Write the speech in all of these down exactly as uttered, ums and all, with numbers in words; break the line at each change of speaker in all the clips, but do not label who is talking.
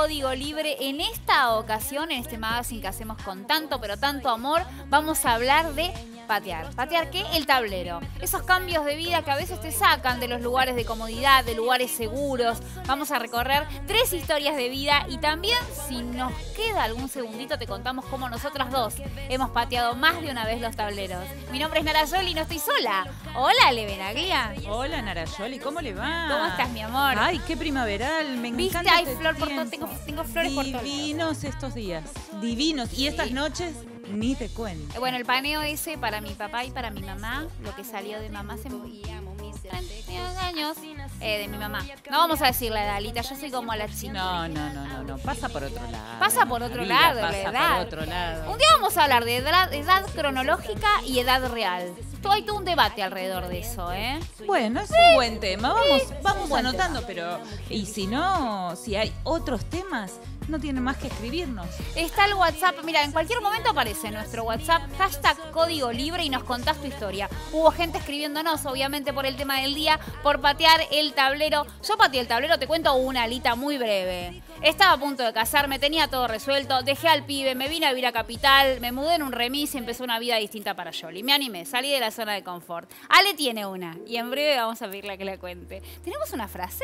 Código Libre. En esta ocasión, en este magazine que hacemos con tanto, pero tanto amor, vamos a hablar de patear. ¿Patear qué? El tablero. Esos cambios de vida que a veces te sacan de los lugares de comodidad, de lugares seguros. Vamos a recorrer tres historias de vida y también, si nos queda algún segundito, te contamos cómo nosotras dos hemos pateado más de una vez los tableros. Mi nombre es Narayoli y no estoy sola. Hola, Levenaglia.
Hola, Narayoli, ¿cómo le va?
¿Cómo estás, mi amor?
Ay, qué primaveral, me
¿Viste?
encanta.
Hay
este
flor por todo,
tiempo.
tengo, tengo flores por todo.
Divinos estos días, divinos. Y estas noches, ni te cuento.
Bueno, el paneo ese para mi papá y para mi mamá, lo que salió de mamá hace treinta años, eh, de mi mamá. No vamos a decir la edad, Lita, yo soy como la chica.
No, no, no, no, no, pasa por otro lado.
Pasa por otro
La vida
lado,
pasa
la edad.
por otro lado.
Un día vamos a hablar de edad, edad cronológica y edad real. Todo, hay todo un debate alrededor de eso, ¿eh?
Bueno, es un buen tema. Vamos, vamos
buen
anotando, pero y si no, si hay otros temas, no tienen más que escribirnos.
Está el WhatsApp, mira, en cualquier momento aparece nuestro WhatsApp, hashtag Código Libre y nos contás tu historia. Hubo gente escribiéndonos, obviamente por el tema del día, por patear el tablero. Yo pateé el tablero, te cuento una alita muy breve. Estaba a punto de casarme, tenía todo resuelto, dejé al pibe, me vine a vivir a Capital, me mudé en un remis y empezó una vida distinta para Yoli. Me animé, salí de la zona de confort. Ale tiene una y en breve vamos a pedirle que la cuente. ¿Tenemos una frase?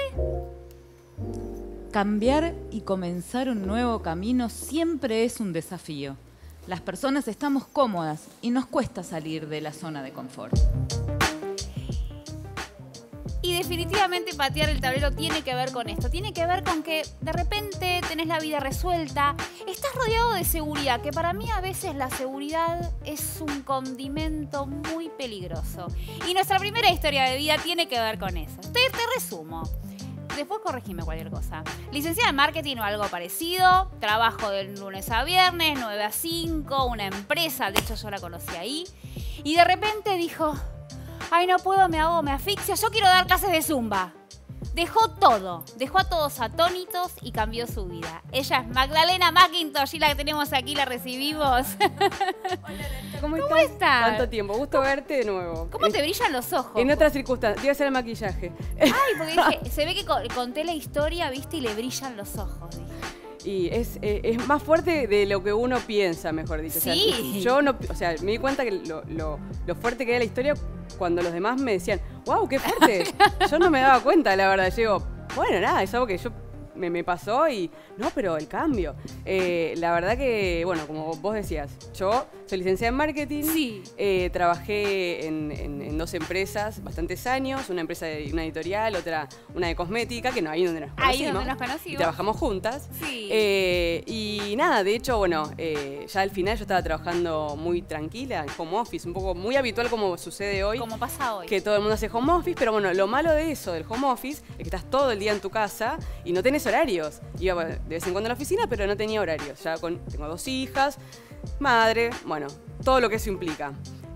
Cambiar y comenzar un nuevo camino siempre es un desafío. Las personas estamos cómodas y nos cuesta salir de la zona de confort.
Y definitivamente patear el tablero tiene que ver con esto. Tiene que ver con que de repente tenés la vida resuelta, estás rodeado de seguridad, que para mí a veces la seguridad es un condimento muy peligroso. Y nuestra primera historia de vida tiene que ver con eso. Te, te resumo. Después corregime cualquier cosa. Licenciada en marketing o algo parecido. Trabajo de lunes a viernes, nueve a cinco, una empresa, de hecho yo la conocí ahí. Y de repente dijo, ay, no puedo, me hago, me asfixio, yo quiero dar clases de Zumba. Dejó todo, dejó a todos atónitos y cambió su vida. Ella es Magdalena McIntosh y la que tenemos aquí, la recibimos.
¿Cómo,
¿Cómo
estás?
estás?
Tanto tiempo, gusto verte de nuevo.
¿Cómo
Es-
te brillan los ojos?
En otras circunstancias, te iba a hacer el maquillaje.
Ay, porque dije, se ve que co- conté la historia, viste, y le brillan los ojos, dije.
Y es, eh, es más fuerte de lo que uno piensa, mejor dicho. O sea,
Sí.
yo no, o sea, me di cuenta que lo, lo- lo fuerte que era la historia cuando los demás me decían, wow, qué fuerte. Yo no me daba cuenta, la verdad. Yo digo, bueno, nada, es algo que yo me, me pasó y no, pero el cambio. Eh, la verdad que, bueno, como vos decías, yo soy licenciada en marketing.
Sí.
Eh, trabajé en, en- en dos empresas bastantes años, una empresa de una editorial, otra una de cosmética, que no, ahí donde nos conocimos.
Ahí donde nos conocimos.
Y trabajamos juntas.
Sí.
Eh, y nada, de hecho, bueno, eh, ya al final yo estaba trabajando muy tranquila, en home office, un poco muy habitual como sucede hoy.
Como pasa hoy.
Que todo el mundo hace home office, pero bueno, lo malo de eso, del home office, es que estás todo el día en tu casa y no tenés horarios. Iba de vez en cuando a la oficina, pero no tenía horarios. Ya con, tengo dos hijas, madre, bueno, todo lo que eso implica.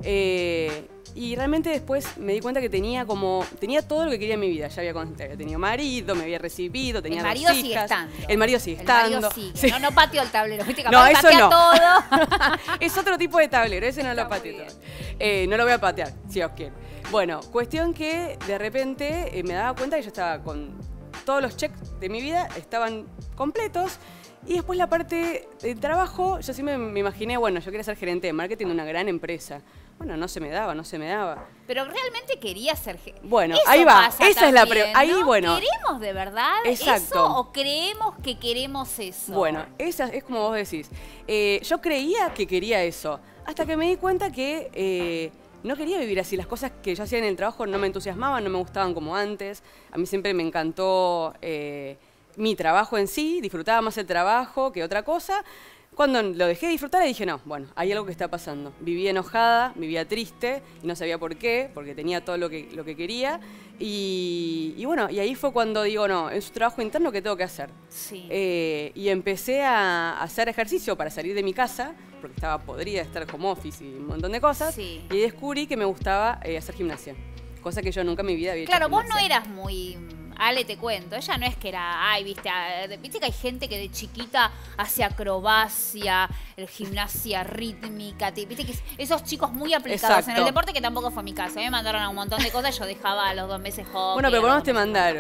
Eh, y realmente después me di cuenta que tenía como, tenía todo lo que quería en mi vida. Ya había, con- había tenido marido, me había recibido, tenía
El
dos
marido
hijas.
sigue estando.
El marido sigue
El marido
estando.
sigue.
Sí.
No, no pateó el tablero. Viste,
No,
capaz
eso
patea
no.
todo.
Es otro tipo de tablero, ese no
Está
lo
muy
pateo.
bien.
Eh, no lo voy a patear, si os quieren. Bueno, cuestión que de repente eh, me daba cuenta que yo estaba con todos los checks de mi vida, estaban completos. Y después la parte del trabajo, yo siempre me imaginé, bueno, yo quería ser gerente de marketing de una gran empresa. Bueno, no se me daba, no se me daba.
Pero realmente quería ser... ge-
Bueno,
Eso
ahí va,
pasa
esa es la
también,
pre- ahí,
¿no?
bueno.
¿Queremos de verdad
Exacto.
eso o creemos que queremos eso?
Bueno, esa es como vos decís. Eh, yo creía que quería eso, hasta que me di cuenta que eh, no quería vivir así. Las cosas que yo hacía en el trabajo no me entusiasmaban, no me gustaban como antes. A mí siempre me encantó eh, mi trabajo en sí, disfrutaba más el trabajo que otra cosa. Cuando lo dejé de disfrutar, dije, no, bueno, hay algo que está pasando. Vivía enojada, vivía triste y no sabía por qué, porque tenía todo lo que, lo que quería. Y, y bueno, y ahí fue cuando digo, no, es un trabajo interno que tengo que hacer.
Sí.
Eh, y empecé a hacer ejercicio para salir de mi casa, porque estaba podrida de estar home office y un montón de cosas.
Sí.
Y descubrí que me gustaba eh, hacer gimnasia, cosa que yo nunca en mi vida había hecho.
Claro, vos no
gimnasia.
eras muy... Ale, te cuento, ella no es que era, ay, viste, ah, viste que hay gente que de chiquita hace acrobacia, el gimnasia rítmica, te- viste que es- esos chicos muy aplicados en el
Exacto.
deporte, que tampoco fue mi caso. A mí me mandaron a un montón de cosas, yo dejaba a los dos meses hockey.
Bueno, pero
a
por lo
los
menos te
dos meses-
mandaron.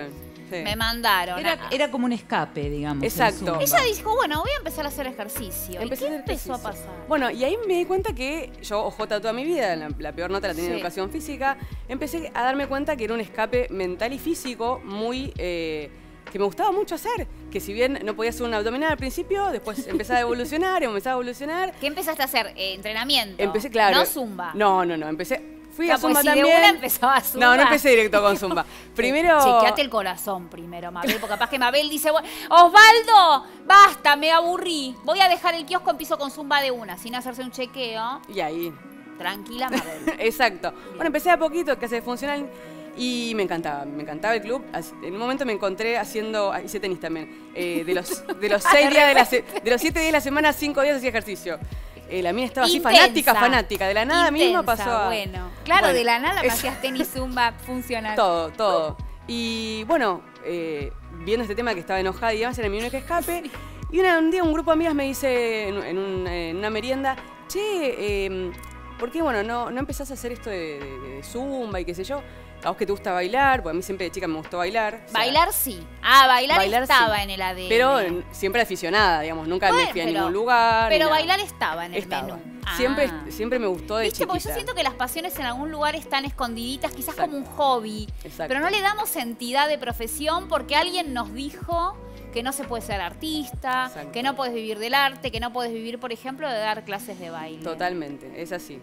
Sí.
Me mandaron.
Era,
a-
era como un escape, digamos. el
Exacto.
Zumba.
Ella dijo, bueno, voy a empezar a hacer ejercicio.
Empecé
¿Y
a
qué
hacer
empezó a
ejercicio.
pasar?
Bueno, y ahí me di cuenta que yo, O J toda mi vida, la, la peor nota la tenía en
Sí.
educación física, empecé a darme cuenta que era un escape mental y físico muy... eh, que me gustaba mucho hacer, que si bien no podía hacer un abdominal al principio, después empezaba a evolucionar, empezaba a evolucionar.
¿Qué empezaste a hacer? Eh, entrenamiento.
Empecé, claro.
No zumba.
No, no, no, empecé... Fui
Ah,
a Zumba
pues si
también.
de una empezaba zumba.
No, no empecé directo con Zumba. Primero...
Chequeate el corazón primero, Mabel, porque capaz que Mabel dice, "Bueno, Osvaldo, basta, me aburrí. Voy a dejar el kiosco, empiezo con zumba de una, sin hacerse un chequeo.
Y ahí...
Tranquila, Mabel.
Exacto. Bueno, empecé a poquito, que hace funcional y me encantaba, me encantaba el club. As- En un momento me encontré haciendo, ah, hice tenis también, eh, de los de los seis días de la se- de los siete días de la semana, cinco días hacía ejercicio. Eh, la mía estaba así
Intensa.
fanática, fanática. De la nada misma
Intensa,
pasó a...
Bueno, claro,
Bueno,
de la nada me
es-
hacías tenis, zumba, funcional.
Todo, todo. Y bueno, eh, viendo este tema que estaba enojada y demás, era mi único escape. Y una- un día un grupo de amigas me dice en, en un- en una merienda, che, eh, ¿por qué bueno, no, no empezás a hacer esto de, de- de zumba y qué sé yo? A vos que te gusta bailar, porque a mí siempre de chica me gustó bailar. o sea,
Bailar sí. Ah, bailar,
bailar
estaba
sí.
en el A D N.
Pero eh, siempre aficionada, digamos, nunca
Bueno,
me fui a
pero-
ningún lugar.
Pero
ni nada.
bailar estaba en el
Estaba.
menú.
Siempre,
Ah.
siempre me gustó de
¿Viste?
chiquita.
Porque yo siento que las pasiones en algún lugar están escondiditas, quizás
Exacto.
como un hobby.
Exacto.
Pero no le damos entidad de profesión porque alguien nos dijo que no se puede ser artista,
Exacto.
que no puedes vivir del arte, que no puedes vivir, por ejemplo, de dar clases de baile.
Totalmente, es así.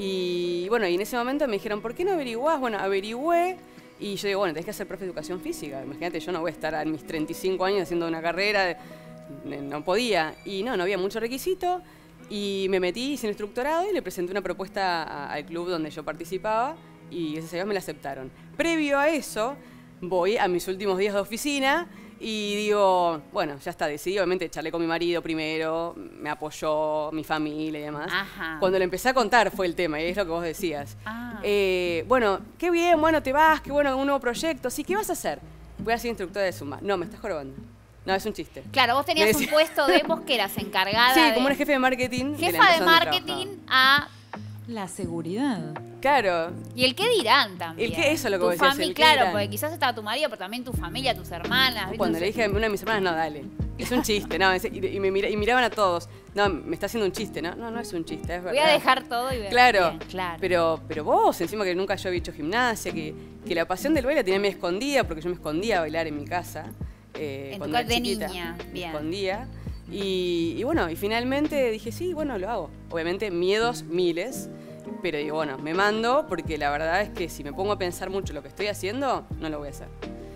Y bueno, y en ese momento me dijeron, ¿por qué no averiguás? Bueno, averigüé y yo digo, bueno, tenés que ser profe de educación física. Imagínate, yo no voy a estar a mis treinta y cinco años haciendo una carrera, de- no podía. Y no, no había mucho requisito y me metí sin instructorado y le presenté una propuesta a- al club donde yo participaba y gracias a Dios me la aceptaron. Previo a eso, voy a mis últimos días de oficina y digo, bueno, ya está, decidí, obviamente charlé con mi marido primero, me apoyó, mi familia y demás.
Ajá.
Cuando le empecé a contar fue el tema, y es lo que vos decías.
Ah.
Eh, bueno, qué bien, bueno, te vas, qué bueno, un nuevo proyecto. Sí, ¿qué vas a hacer? Voy a ser instructora de Zumba. No, me estás jorobando. No, es un chiste.
Claro, vos tenías
Me
un
decía-
puesto de vos que eras encargada
Sí,
de...
como una jefe de marketing. de la
jefa de
empresa donde
marketing
trabajaba.
a...
La seguridad.
Claro.
Y el qué dirán también.
El qué, eso es lo que
Tu
vos decías,
fami-
el qué
Claro,
dirán.
porque quizás estaba tu marido, pero también tu familia, tus hermanas. ¿viste?
Cuando le dije a una de mis hermanas, no, dale. Es un chiste, no. es- y, y me mira- y miraban a todos. No, me está haciendo un chiste, ¿no? No, no es un chiste, es verdad.
Voy a dejar todo y ver.
Claro,
Bien, claro.
Pero, pero vos, encima que nunca yo había hecho gimnasia, que, que la pasión del baile la tenía medio escondida, porque yo me escondía a bailar en mi casa. Eh,
En tu
cuando
ca-
era
de
chiquita.
niña,
Me
bien.
escondía. Y, y bueno, y finalmente dije, sí, bueno, lo hago. Obviamente, miedos miles, pero digo, bueno, me mando, porque la verdad es que si me pongo a pensar mucho lo que estoy haciendo, no lo voy a hacer.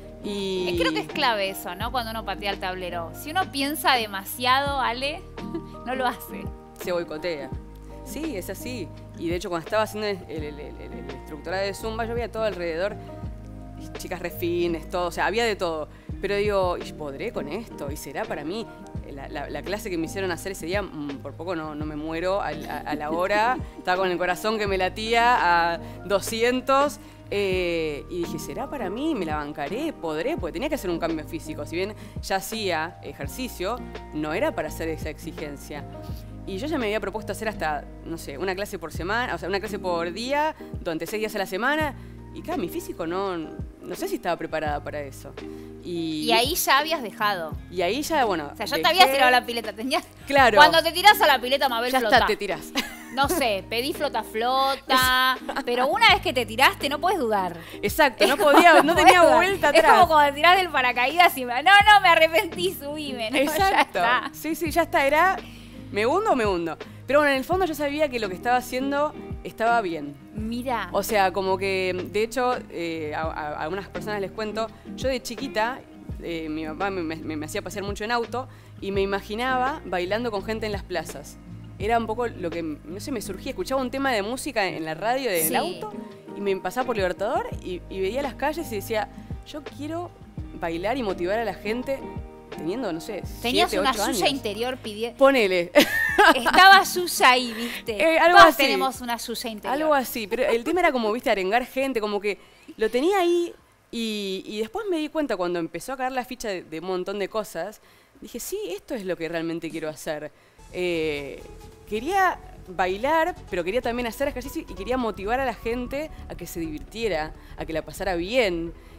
Y
Eh, Creo que es clave eso, ¿no? Cuando uno patea el tablero. Si uno piensa demasiado, Ale, no lo hace.
se boicotea. Sí, es así. Y de hecho, cuando estaba haciendo el, el, el, el- el instructorado de Zumba, yo veía todo alrededor, y chicas refines, todo, o sea, había de todo. Pero digo, ¿y podré con esto? ¿Y será para mí? La, la- la clase que me hicieron hacer ese día, mm, por poco no, no me muero al- a, a la hora. Estaba con el corazón que me latía a doscientos. eh, y dije, ¿será para mí? ¿Me la bancaré? ¿Podré? Porque tenía que hacer un cambio físico. Si bien ya hacía ejercicio, no era para hacer esa exigencia. Y yo ya me había propuesto hacer hasta, no sé, una clase por semana, o sea, una clase por día, durante seis días a la semana. Y claro, mi físico no, no sé si estaba preparada para eso. Y,
Y ahí ya habías dejado.
y ahí ya, bueno.
O sea, ya te
dejé-
habías tirado a la pileta. Tenías...
Claro.
Cuando te tirás a la pileta, Mabel,
Ya
flotá.
está, te tirás.
No sé, pedí flota flota. Pero una vez que te tiraste, no puedes dudar.
Exacto, no
Es como
podía, no tenía
puedes dudar.
vuelta
Es
atrás.
como cuando te tirás del paracaídas y me... No, no, me arrepentí, subime. ¿no? Ya
Exacto.
está.
Sí, sí, ya está. Era, ¿me hundo o me hundo? Pero bueno, en el fondo yo sabía que lo que estaba haciendo estaba bien.
Mira.
O sea, como que, de hecho, eh, a, a- a algunas personas les cuento, yo de chiquita, eh, mi papá me, me- me hacía pasear mucho en auto y me imaginaba bailando con gente en las plazas. Era un poco lo que, no sé, me surgía. Escuchaba un tema de música en la radio del
Sí.
auto y me pasaba por Libertador y, y veía las calles y decía, yo quiero bailar y motivar a la gente teniendo, no sé,
Tenías
siete,
una
ocho
Yuya
años.
interior pidiendo...
Ponele.
Estaba Yuya ahí, ¿viste?
Eh, algo
Todos
así.
tenemos una Yuya interior.
Algo así, pero el tema era como, viste, arengar gente, como que lo tenía ahí y, y después me di cuenta cuando empezó a caer la ficha de, de un montón de cosas, dije, sí, esto es lo que realmente quiero hacer. Eh, quería bailar, pero quería también hacer ejercicio y quería motivar a la gente a que se divirtiera, a que la pasara bien.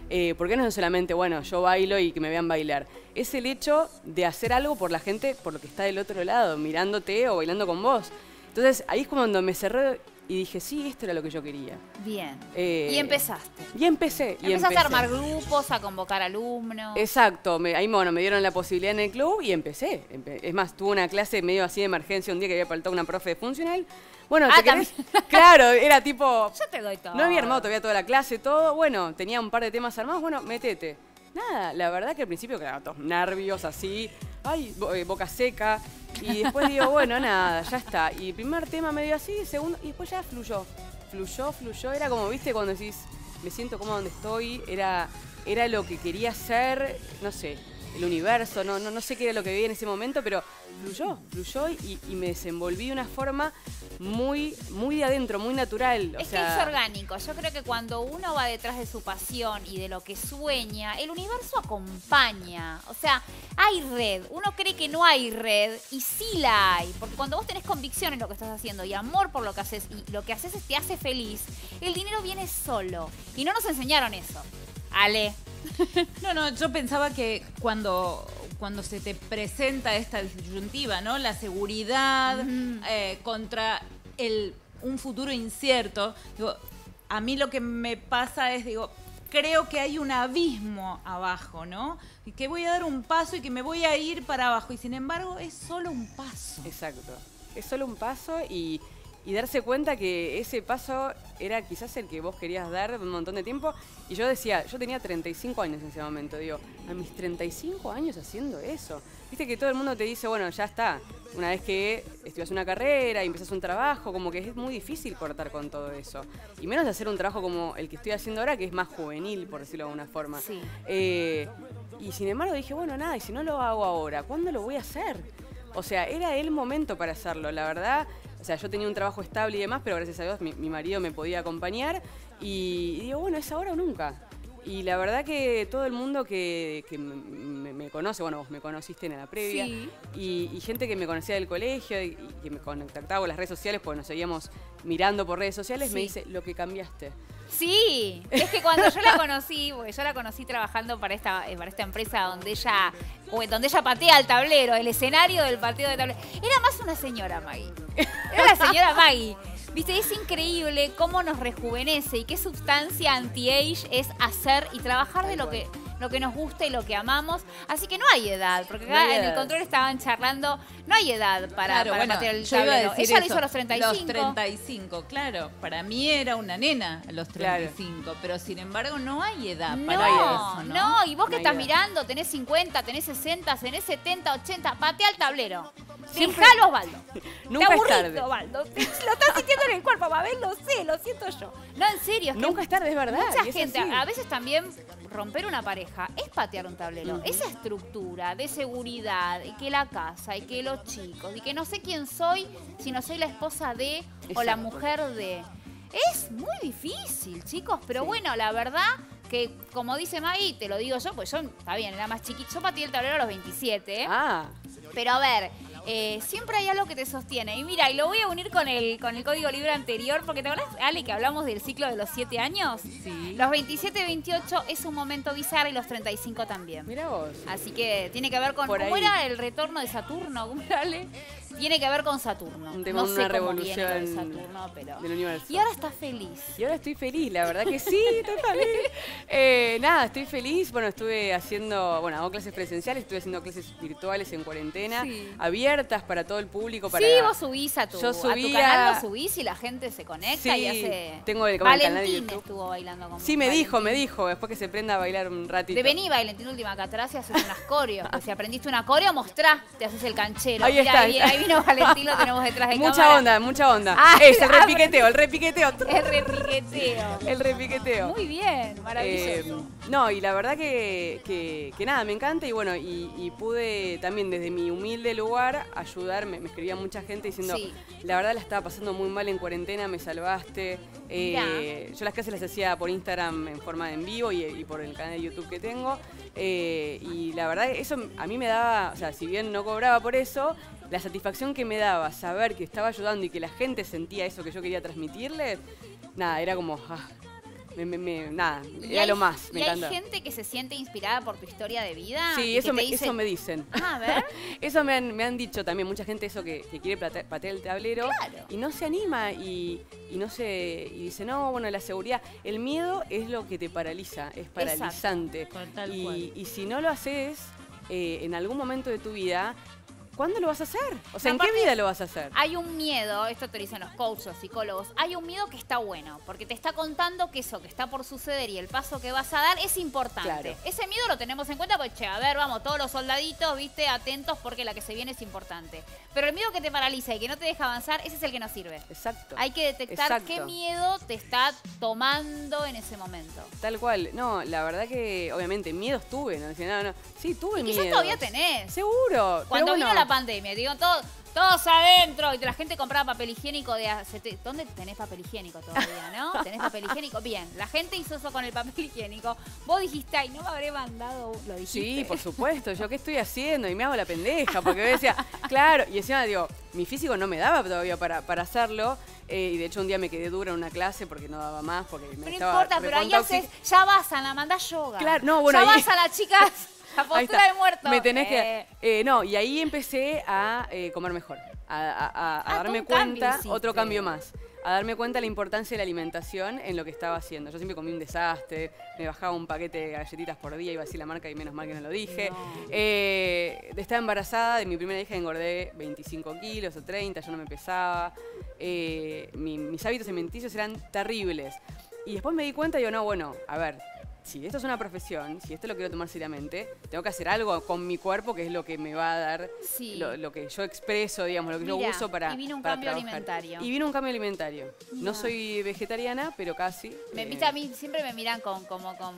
Eh, porque no es solamente, bueno, yo bailo y que me vean bailar. Es el hecho de hacer algo por la gente, por lo que está del otro lado, mirándote o bailando con vos. Entonces, ahí es cuando me cerré y dije, sí, esto era lo que yo quería.
Bien.
Eh,
y empezaste.
Y empecé. Y
Empezaste
empecé.
a armar grupos, a convocar alumnos.
Exacto. Me, ahí bueno, me dieron la posibilidad en el club y empecé. Empe- es más, tuve una clase medio así de emergencia un día que había faltado una profe de funcional. Bueno,
Ah,
¿te querés? Claro, era tipo...
Yo te doy todo.
No había armado todavía toda la clase, todo. Bueno, tenía un par de temas armados. Bueno, metete. Nada, la verdad que al principio quedaban todos nervios, así. Ay, bo- eh, boca seca. Y después digo, bueno, nada, ya está. Y el primer tema medio así, segundo, y después ya fluyó. Fluyó, fluyó. Era como, viste, cuando decís, me siento cómodo donde estoy. Era, era lo que quería hacer, no sé, el universo, no, no, no sé qué era lo que veía en ese momento, pero fluyó, fluyó y, y me desenvolví de una forma muy, muy de adentro, muy natural. O
Es
sea,
que es orgánico. Yo creo que cuando uno va detrás de su pasión y de lo que sueña, el universo acompaña. O sea, hay red. Uno cree que no hay red y sí la hay. Porque cuando vos tenés convicción en lo que estás haciendo y amor por lo que haces y lo que haces te hace feliz, el dinero viene solo. Y no nos enseñaron eso. Ale.
No, no, yo pensaba que cuando, cuando se te presenta esta disyuntiva, ¿no? La seguridad eh, contra el, un futuro incierto, digo, a mí lo que me pasa es, digo, creo que hay un abismo abajo, ¿no? Y que voy a dar un paso y que me voy a ir para abajo. Y sin embargo, es solo un paso.
exacto. Es solo un paso y, y darse cuenta que ese paso era quizás el que vos querías dar un montón de tiempo. Y yo decía, yo tenía treinta y cinco años en ese momento, digo, a mis treinta y cinco años haciendo eso. Viste que todo el mundo te dice, bueno, ya está. Una vez que estudias una carrera y empezás un trabajo, como que es muy difícil cortar con todo eso. Y menos de hacer un trabajo como el que estoy haciendo ahora, que es más juvenil, por decirlo de alguna forma.
Sí.
Eh, y sin embargo dije, bueno, nada, y si no lo hago ahora, ¿cuándo lo voy a hacer? O sea, era el momento para hacerlo, la verdad. O sea, yo tenía un trabajo estable y demás, pero gracias a Dios mi, mi marido me podía acompañar. Y, y digo, bueno, es ahora o nunca. Y la verdad que todo el mundo que, que me, me- me conoce, bueno, vos me conociste en la previa,
Sí.
y, y gente que me conocía del colegio y, y que me contactaba con las redes sociales, porque nos seguíamos mirando por redes sociales, me
Sí.
dice, lo que cambiaste.
Sí, es que cuando yo la conocí, porque yo la conocí trabajando para esta, eh, para esta empresa donde ella, o donde ella patea el tablero, el escenario del pateo de tablero. Era más una señora Maggie. Era la señora Maggie. Viste, es increíble cómo nos rejuvenece y qué sustancia anti-age es hacer y trabajar de lo que, lo que nos gusta y lo que amamos. Así que no hay edad, porque
No
acá
hay
en el
edad.
control estaban charlando, no hay edad para,
Claro,
para
bueno,
patear el
yo iba a
tablero.
decir
Ella lo
eso,
hizo a los treinta y cinco.
Los treinta y cinco, claro. Para mí era una nena a los
Claro.
treinta y cinco, pero sin embargo no hay edad
No,
para eso, ¿no?
no, y vos que
No hay
estás
edad.
mirando, tenés cincuenta, tenés sesenta, tenés setenta, ochenta, patea el tablero.
Siempre-
Dejalo, Osvaldo.
Nunca
Te
es
aburriste,
tarde.
Osvaldo. Lo estás sintiendo en el cuerpo, Mabel, lo sé, lo siento yo. No, en serio. Es que
Nunca es tarde, es verdad.
Mucha
y es
gente,
así.
a veces también romper una pareja es patear un tablero. Esa estructura de seguridad, y que la casa, y que los chicos, y que no sé quién soy, si no soy la esposa de o la
Exacto.
mujer de. Es muy difícil, chicos, pero
Sí.
bueno, la verdad que, como dice Maggie, te lo digo yo, pues yo, está bien, era más chiquita. Yo pateé el tablero a los veintisiete, ¿eh?
Ah,
Pero a ver, eh, siempre hay algo que te sostiene. Y mira, y lo voy a unir con el, con el código libre anterior, porque ¿te acuerdas, Ale, que hablamos del ciclo de los siete años?
Sí.
Los veintisiete, veintiocho es un momento bizarro y los treinta y cinco también.
mira vos.
Así que tiene que ver con...
Por
¿Cómo
ahí.
era el retorno de Saturno? ¿Cómo era, Ale? Tiene que ver con Saturno.
Un tema,
no sé
una
cómo viene lo de
revolución
Saturno, pero...
del universo.
Y ahora estás feliz.
Y ahora estoy feliz, la verdad que sí, estoy feliz. Eh, nada, estoy feliz. Bueno, estuve haciendo, bueno, hago clases presenciales, estuve haciendo clases virtuales en cuarentena,
Sí.
abiertas para todo el público. Para...
Sí, vos subís a tu,
Yo
a tu
subía-
canal, lo subís y la gente se conecta
Sí,
y hace...
tengo el- como el canal de
Valentín
YouTube.
estuvo bailando con
Sí, me
Valentín.
dijo, me dijo, después que se prenda a bailar un ratito.
De vení, Valentín, última acá atrás y haces unas coreos. Pues si aprendiste una coreo, mostrá, te haces el canchero.
Ahí
Mirá,
está,
ahí,
está.
ahí vino Valentín, lo tenemos detrás de
Mucha
cámara.
onda, mucha onda.
Ah,
es el
ah,
repiqueteo, el repiqueteo.
Es repiqueteo.
El repiqueteo.
Muy bien, maravilloso.
Eh, no, y la verdad que, que, que nada, me encanta y bueno, y, y pude también desde mi humilde lugar ayudar, me, me escribía mucha gente diciendo,
Sí.
la verdad la estaba pasando muy mal en cuarentena, me salvaste. Eh, yo las clases las hacía por Instagram en forma de en vivo y, y por el canal de YouTube que tengo. Eh, y la verdad eso a mí me daba, o sea, si bien no cobraba por eso, la satisfacción que me daba saber que estaba ayudando y que la gente sentía eso que yo quería transmitirles, nada, era como... ah, me, me, me- nada,
Y
era
hay-
lo más, me
y
encanta.
hay gente que se siente inspirada por tu historia de vida.
Sí,
y
eso
que
me,
te dice,
eso me dicen.
Ah, a ver.
Eso me han, me han dicho también mucha gente eso que, que quiere plate- patear el tablero
Claro.
y no se anima y, y no se y dice, no, bueno, la seguridad, el miedo es lo que te paraliza, es paralizante.
Con tal cual.
Y, y si no lo haces eh, en algún momento de tu vida, ¿cuándo lo vas a hacer? O sea,
No,
¿en qué
aparte-
vida lo vas a hacer?
Hay un miedo, esto te lo dicen los coaches, los psicólogos, hay un miedo que está bueno, porque te está contando que eso que está por suceder y el paso que vas a dar es importante.
Claro.
Ese miedo lo tenemos en cuenta porque, che, a ver, vamos, todos los soldaditos, viste, atentos porque la que se viene es importante. Pero el miedo que te paraliza y que no te deja avanzar, ese es el que no sirve.
Exacto.
Hay que detectar
Exacto.
qué miedo te está tomando en ese momento.
Tal cual. No, la verdad que obviamente miedos tuve, no decía, no, no. Sí, tuve
Y
miedo.
quizás todavía tenés.
Seguro.
Cuando
pero
vino
bueno,
la pandemia, digo, todo, todos adentro, y la gente compraba papel higiénico de acete- ¿Dónde tenés papel higiénico todavía, no? ¿Tenés papel higiénico? Bien, la gente hizo eso con el papel higiénico. Vos dijiste, ay, no me habré mandado, un-". lo dijiste.
Sí, por supuesto. Yo, ¿qué estoy haciendo? Y me hago la pendeja, porque yo decía, claro, y encima digo, mi físico no me daba todavía para, para hacerlo, eh, y de hecho un día me quedé dura en una clase porque no daba más, porque me
Pero no
estaba
importa, pero ahí
recontra
haces,
oxi-
ya vas a la mandás yoga.
Claro, no, bueno,
Ya
ahí-
vas a las chicas, la
Ahí
postura
está.
de muerto.
Me tenés
Eh,
que... eh, no, y ahí empecé a eh, comer mejor, a, a- a- a
Ah,
darme
todo un cambio
cuenta,
hiciste.
otro cambio más, a darme cuenta de la importancia de la alimentación en lo que estaba haciendo. Yo siempre comí un desastre, me bajaba un paquete de galletitas por día, iba a decir la marca y menos mal que no lo dije.
No.
Eh, de estar embarazada de mi primera hija engordé veinticinco kilos o treinta, yo no me pesaba. Eh, mi- mis hábitos alimenticios eran terribles. Y después me di cuenta y digo, no, bueno, a ver, si esto es una profesión, si esto lo quiero tomar seriamente, tengo que hacer algo con mi cuerpo que es lo que me va a dar,
Sí.
lo, lo que yo expreso, digamos, lo que
Mirá,
yo uso para
y vino un
para
cambio
trabajar.
alimentario.
Y vino un cambio alimentario.
Mirá.
No soy vegetariana, pero casi.
Me,
eh,
viste, a mí siempre me miran con, como con,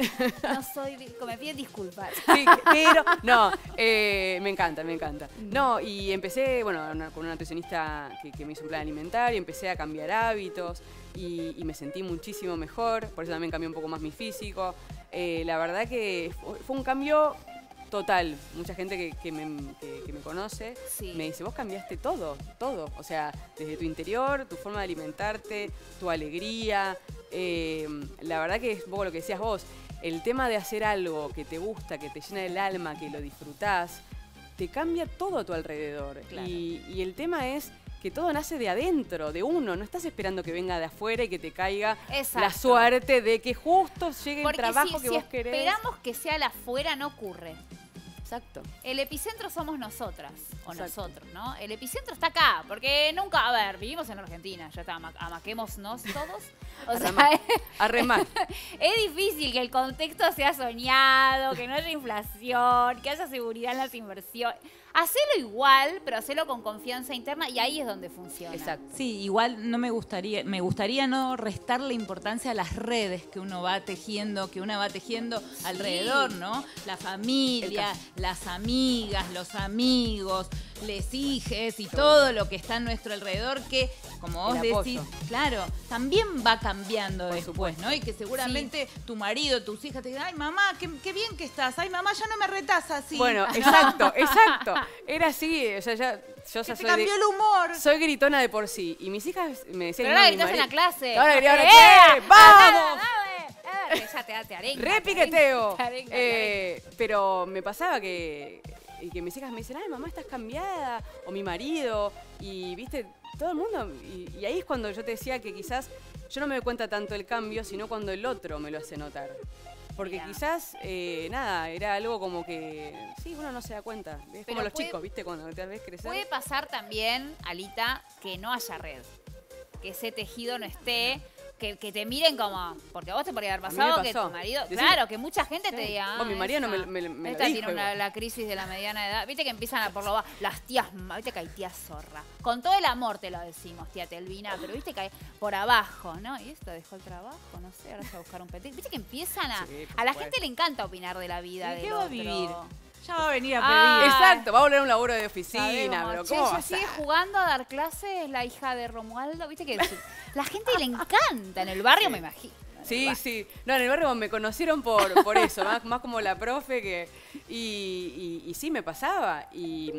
no soy, con- me piden disculpas.
Sí, pero no, eh, me encanta, me encanta. No, y empecé, bueno, una- con una nutricionista que, que me hizo un plan alimentario, empecé a cambiar hábitos y, y me sentí muchísimo mejor, por eso también cambió un poco más mi físico. Eh, la verdad que fue, fue un cambio total. Mucha gente que, que me, que- que me conoce
Sí.
me dice, vos cambiaste todo, todo. O sea, desde tu interior, tu forma de alimentarte, tu alegría. Eh, la verdad que es un poco lo que decías vos. El tema de hacer algo que te gusta, que te llena el alma, que lo disfrutás, te cambia todo a tu alrededor.
Claro.
Y, y el tema es que todo nace de adentro, de uno. No estás esperando que venga de afuera y que te caiga
Exacto.
la suerte de que justo llegue
Porque
el trabajo
si,
que
si
vos querés.
esperamos que sea la afuera, no ocurre.
Exacto.
El epicentro somos nosotras, o
Exacto.
nosotros, ¿no? El epicentro está acá, porque nunca, a ver, vivimos en Argentina, ya está, ama- amaquémonos todos. O
A
sea,
remar. A remar.
es difícil que el contexto sea soñado, que no haya inflación, que haya seguridad en las inversiones. Hacelo igual, pero hacelo con confianza interna y ahí es donde funciona.
Exacto.
Sí, igual no me gustaría, me gustaría no restarle importancia a las redes que uno va tejiendo, que una va tejiendo alrededor, ¿no? La familia, las amigas, los amigos, les hijes y todo lo que está a nuestro alrededor que, como vos
El apoyo.
decís, claro, también va cambiando
Por
después, ¿no? Y que seguramente tu marido, tus hijas te digan, ay mamá, qué, qué bien que estás, ay mamá, ya no me retás así.
Bueno, exacto, exacto. Era así, o sea, ya, yo
que
ya
te
soy,
cambió
de-
el humor.
soy gritona de por sí. Y mis hijas me decían...
Pero
no,
ahora
mi
gritas en la
marido-
clase.
Ahora grité, ¿ahora
¡Eh!
qué? ¡Vamos!
¡Dame! ¡Eh! Ya te, te arenga.
¡Re
te
piqueteo!
arenga, te arenga, te
Eh, pero me pasaba que, y que mis hijas me dicen, ay, mamá, estás cambiada, o mi marido, y viste, todo el mundo, y, y ahí es cuando yo te decía que quizás yo no me doy cuenta tanto del cambio, sino cuando el otro me lo hace notar. Porque
Mirá.
quizás, eh, nada, era algo como que, sí, uno no se da cuenta. Es como
Pero
los
puede-
chicos, viste, cuando te ves crecer.
Puede pasar también, Alita, que no haya red. Que ese tejido no esté. Que, que te miren como. Porque a vos te podría haber
A mí me
pasado que
pasó.
tu marido.
Decime-
Claro, que mucha gente te
Sí.
diga.
Vos, mi
"Ah,
marido no
esta-
me- me- me lo
esta
dijo
tiene una-
igual".
la crisis de la mediana edad. Viste que empiezan a por lo bajo. Las tías. Viste que hay tías zorra. Con todo el amor te lo decimos, tía Telvina. Pero viste que hay por abajo, ¿no? Y esto dejó el trabajo, no sé. Ahora se va a buscar un petit. Viste que empiezan a.
Sí, por
a la
supuesto.
gente le encanta opinar de la vida.
¿Y
del
qué va a
otro.
vivir? Ya va a venir a
Ah,
pedir.
Exacto, va a volver a un laburo de oficina,
Sabemos.
pero
Che,
¿cómo
ella
va a
sigue
ser?
jugando a dar clases, la hija de Romualdo. Viste que la gente le encanta. En el barrio me imagino.
Sí, sí. No, en el barrio me conocieron por, por eso, más, más como la profe que... Y, y- y sí, me pasaba. Y,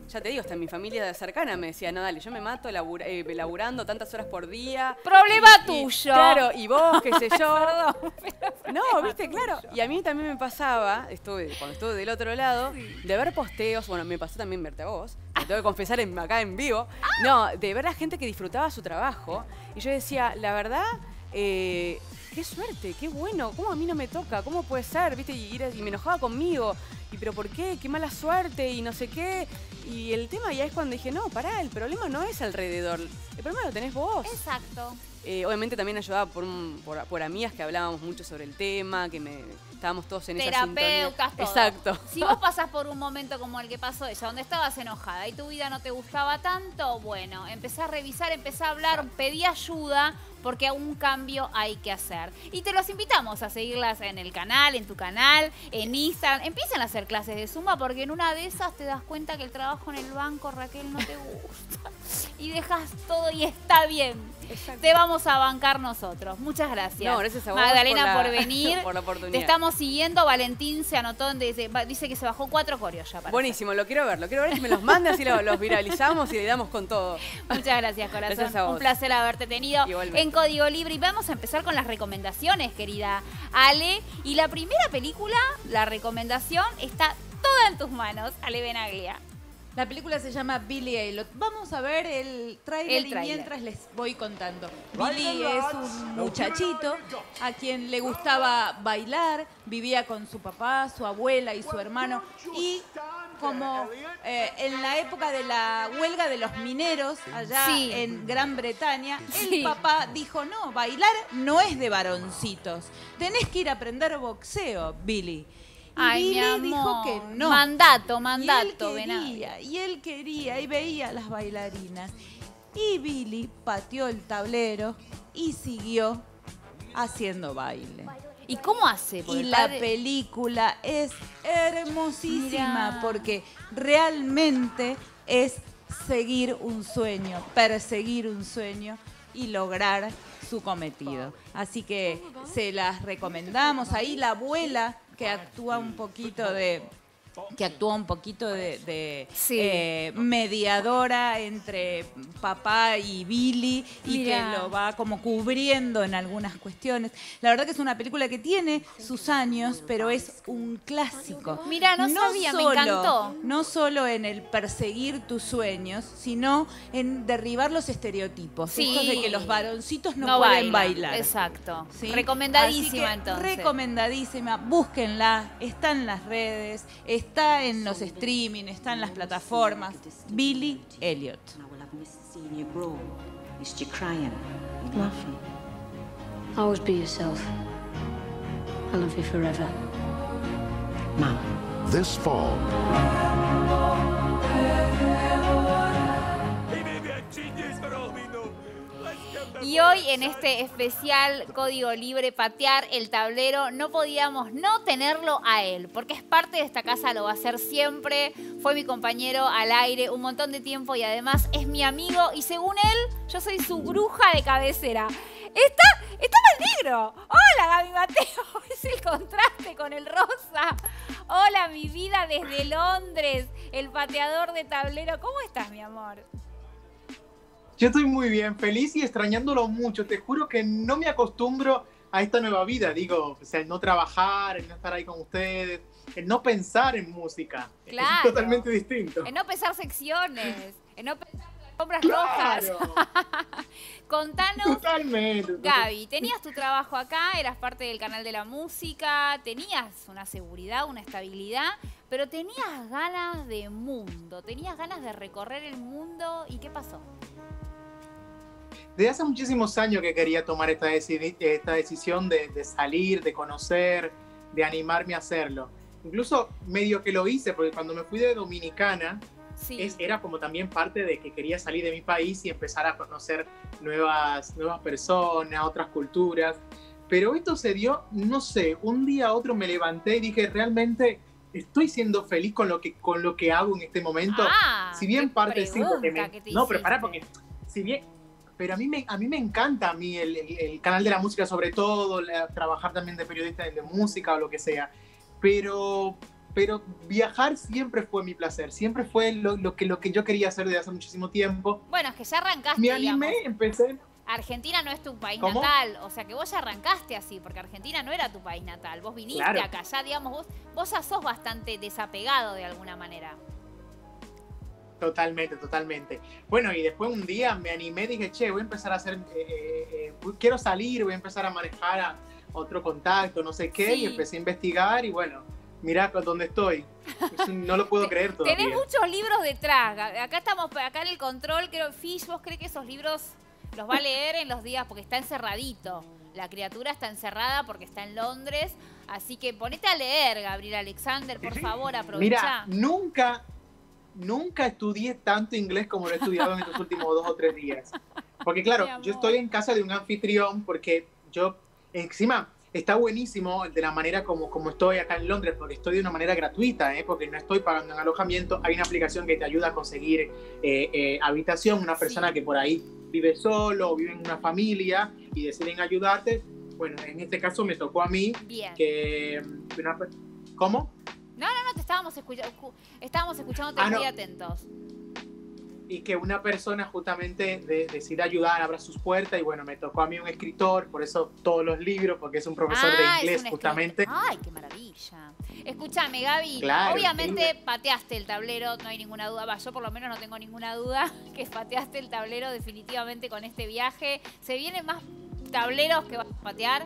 ya te digo, hasta mi familia cercana me decía, no, dale, yo me mato labura, eh, laburando tantas horas por día.
Problema
y,
tuyo.
Y, claro, y vos, qué sé yo.
Perdón, pero
No, viste, claro. Y a mí también me pasaba, estuve, cuando estuve del otro lado, sí. de ver posteos, bueno, me pasó también verte a vos, me tengo que confesar en, acá en vivo, no, de ver a gente que disfrutaba su trabajo. Y yo decía, la verdad, eh, qué suerte, qué bueno, ¿cómo a mí no me toca? ¿Cómo puede ser? ¿Viste? Y, y me enojaba conmigo. ¿Y pero por qué? Qué mala suerte y no sé qué. Y el tema ya es cuando dije, no, pará, el problema no es alrededor, el problema lo tenés vos.
Exacto.
Eh, obviamente también ayudaba por, un, por, por amigas que hablábamos mucho sobre el tema, que me estábamos todos en esa sintonía.
Terapeutas, todo.
Exacto.
Si vos pasás por un momento como el que pasó ella, donde estabas enojada y tu vida no te gustaba tanto, bueno, empecé a revisar, empecé a hablar, pedí ayuda, porque un cambio hay que hacer. Y te los invitamos a seguirlas en el canal, en tu canal, en Instagram. Empiecen a hacer clases de Zumba porque en una de esas te das cuenta que el trabajo en el banco, Raquel, no te gusta. Y dejas todo y está bien. Exacto. Te vamos a bancar nosotros. Muchas gracias.
No, gracias a vos
Magdalena,
por, la,
por venir.
por la oportunidad.
Te estamos siguiendo. Valentín se anotó, en, dice, dice que se bajó cuatro coreos ya. Para
Buenísimo, hacer. Lo quiero ver. Lo quiero ver que me los mande, así los, los viralizamos y le damos con todo.
Muchas gracias, corazón.
Gracias a vos.
Un placer haberte tenido
Igualmente.
En Código Libre. Y vamos a empezar con las recomendaciones, querida Ale. Y la primera película, la recomendación, está toda en tus manos, Ale Benaglia.
La película se llama Billy Elliot. Vamos a ver el tráiler y mientras les voy contando. Billy es un muchachito a quien le gustaba bailar, vivía con su papá, su abuela y su hermano. Y como eh, en la época de la huelga de los mineros allá sí. en Gran Bretaña, sí. el papá dijo, no, bailar no es de varoncitos. Tenés que ir a aprender boxeo, Billy. Y
Ay,
Billy
mi amor.
dijo que no.
Mandato, mandato.
Y él quería, y él quería, y veía a las bailarinas. Y Billy pateó el tablero y siguió haciendo baile.
¿Y cómo hace?
Y la padre... película es hermosísima. Mirá. Porque realmente es seguir un sueño, perseguir un sueño y lograr su cometido. Así que se las recomendamos. Ahí la abuela que actúa un poquito de que actúa un poquito de, de sí. eh, mediadora entre papá y Billy y Mirá. que lo va como cubriendo en algunas cuestiones. La verdad que es una película que tiene sus años, pero es un clásico.
Mira, no, no sabía, solo, me encantó.
No solo en el perseguir tus sueños, sino en derribar los estereotipos. Sí. Estos de que los varoncitos no, no pueden bailar.
Exacto. ¿Sí? Recomendadísima entonces.
Recomendadísima. Búsquenla. Está en las redes. Está Está en los streaming, está en las plataformas. Billy Elliot.
Always be yourself. I love you forever. Mom.
This fall.
Y hoy en este especial Código Libre, patear el tablero, no podíamos no tenerlo a él, porque es parte de esta casa, lo va a hacer siempre, fue mi compañero al aire un montón de tiempo y además es mi amigo y según él, yo soy su bruja de cabecera. Está, está mal negro. Hola, Gaby Mateo, es el contraste con el rosa. Hola, mi vida desde Londres, el pateador de tablero. ¿Cómo estás, mi amor?
Yo estoy muy bien, feliz y extrañándolo mucho. Te juro que no me acostumbro a esta nueva vida. Digo, o sea, el no trabajar, el no estar ahí con ustedes, el no pensar en música.
Claro.
Es totalmente distinto.
El no pensar secciones, el no pensar sombras
claro.
rojas. Contanos,
totalmente,
Gaby, tenías tu trabajo acá, eras parte del canal de la música, tenías una seguridad, una estabilidad, pero tenías ganas de mundo, tenías ganas de recorrer el mundo. ¿Y qué pasó?
Desde hace muchísimos años que quería tomar esta, deci esta decisión de, de salir, de conocer, de animarme a hacerlo. Incluso medio que lo hice, porque cuando me fui de Dominicana, sí. es, era como también parte de que quería salir de mi país y empezar a conocer nuevas, nuevas personas, otras culturas. Pero esto se dio, no sé, un día a otro me levanté y dije, realmente estoy siendo feliz con lo que, con lo que hago en este momento.
Ah,
si bien parte sí, porque me,
que
no, pero pará, porque si bien... Pero a mí me, a mí me encanta a mí el, el, el canal de la música, sobre todo, la, trabajar también de periodista de música o lo que sea. Pero, pero viajar siempre fue mi placer, siempre fue lo, lo, que, lo que yo quería hacer desde hace muchísimo tiempo.
Bueno, es que ya arrancaste,
Me animé,
digamos.
empecé...
Argentina no es tu país
¿Cómo?
natal, o sea que vos ya arrancaste así, porque Argentina no era tu país natal, vos viniste
Claro.
acá, ya digamos, vos, vos ya sos bastante desapegado de alguna manera.
Totalmente, totalmente. Bueno, y después un día me animé, dije, che, voy a empezar a hacer, eh, eh, quiero salir, voy a empezar a manejar a otro contacto, no sé qué,
Sí.
y empecé a investigar y bueno, mirá con dónde estoy. Es un- no lo puedo creer todavía.
Tenés muchos libros detrás, acá estamos, acá en el control, creo, Fish, ¿vos crees que esos libros los va a leer en los días? Porque está encerradito, la criatura está encerrada porque está en Londres, así que ponete a leer, Gabriel Alexander, por favor, aprovecha.
Mira, nunca, nunca estudié tanto inglés como lo he estudiado en estos últimos dos o tres días. Porque claro,
Mi amor.
yo estoy en casa de un anfitrión porque yo, encima, está buenísimo de la manera como, como estoy acá en Londres, porque estoy de una manera gratuita, ¿eh? Porque no estoy pagando en alojamiento. Hay una aplicación que te ayuda a conseguir eh, eh, habitación, una persona
Sí.
que por ahí vive solo o vive en una familia y deciden ayudarte. Bueno, en este caso me tocó a mí
Bien.
que... Una, ¿Cómo?
No, no, no, te estábamos escuchando, estábamos escuchándote
Ah,
muy
no.
atentos.
Y que una persona justamente de, decide ayudar, abra sus puertas, y bueno, me tocó a mí un escritor, por eso todos los libros, porque es un profesor
Ah,
de
es
inglés
un
justamente.
escritor. Ay, qué maravilla. Escúchame, Gaby,
Claro,
obviamente
sí.
pateaste el tablero, no hay ninguna duda. Va, yo por lo menos no tengo ninguna duda que pateaste el tablero definitivamente con este viaje. ¿Se vienen más tableros que vas a patear?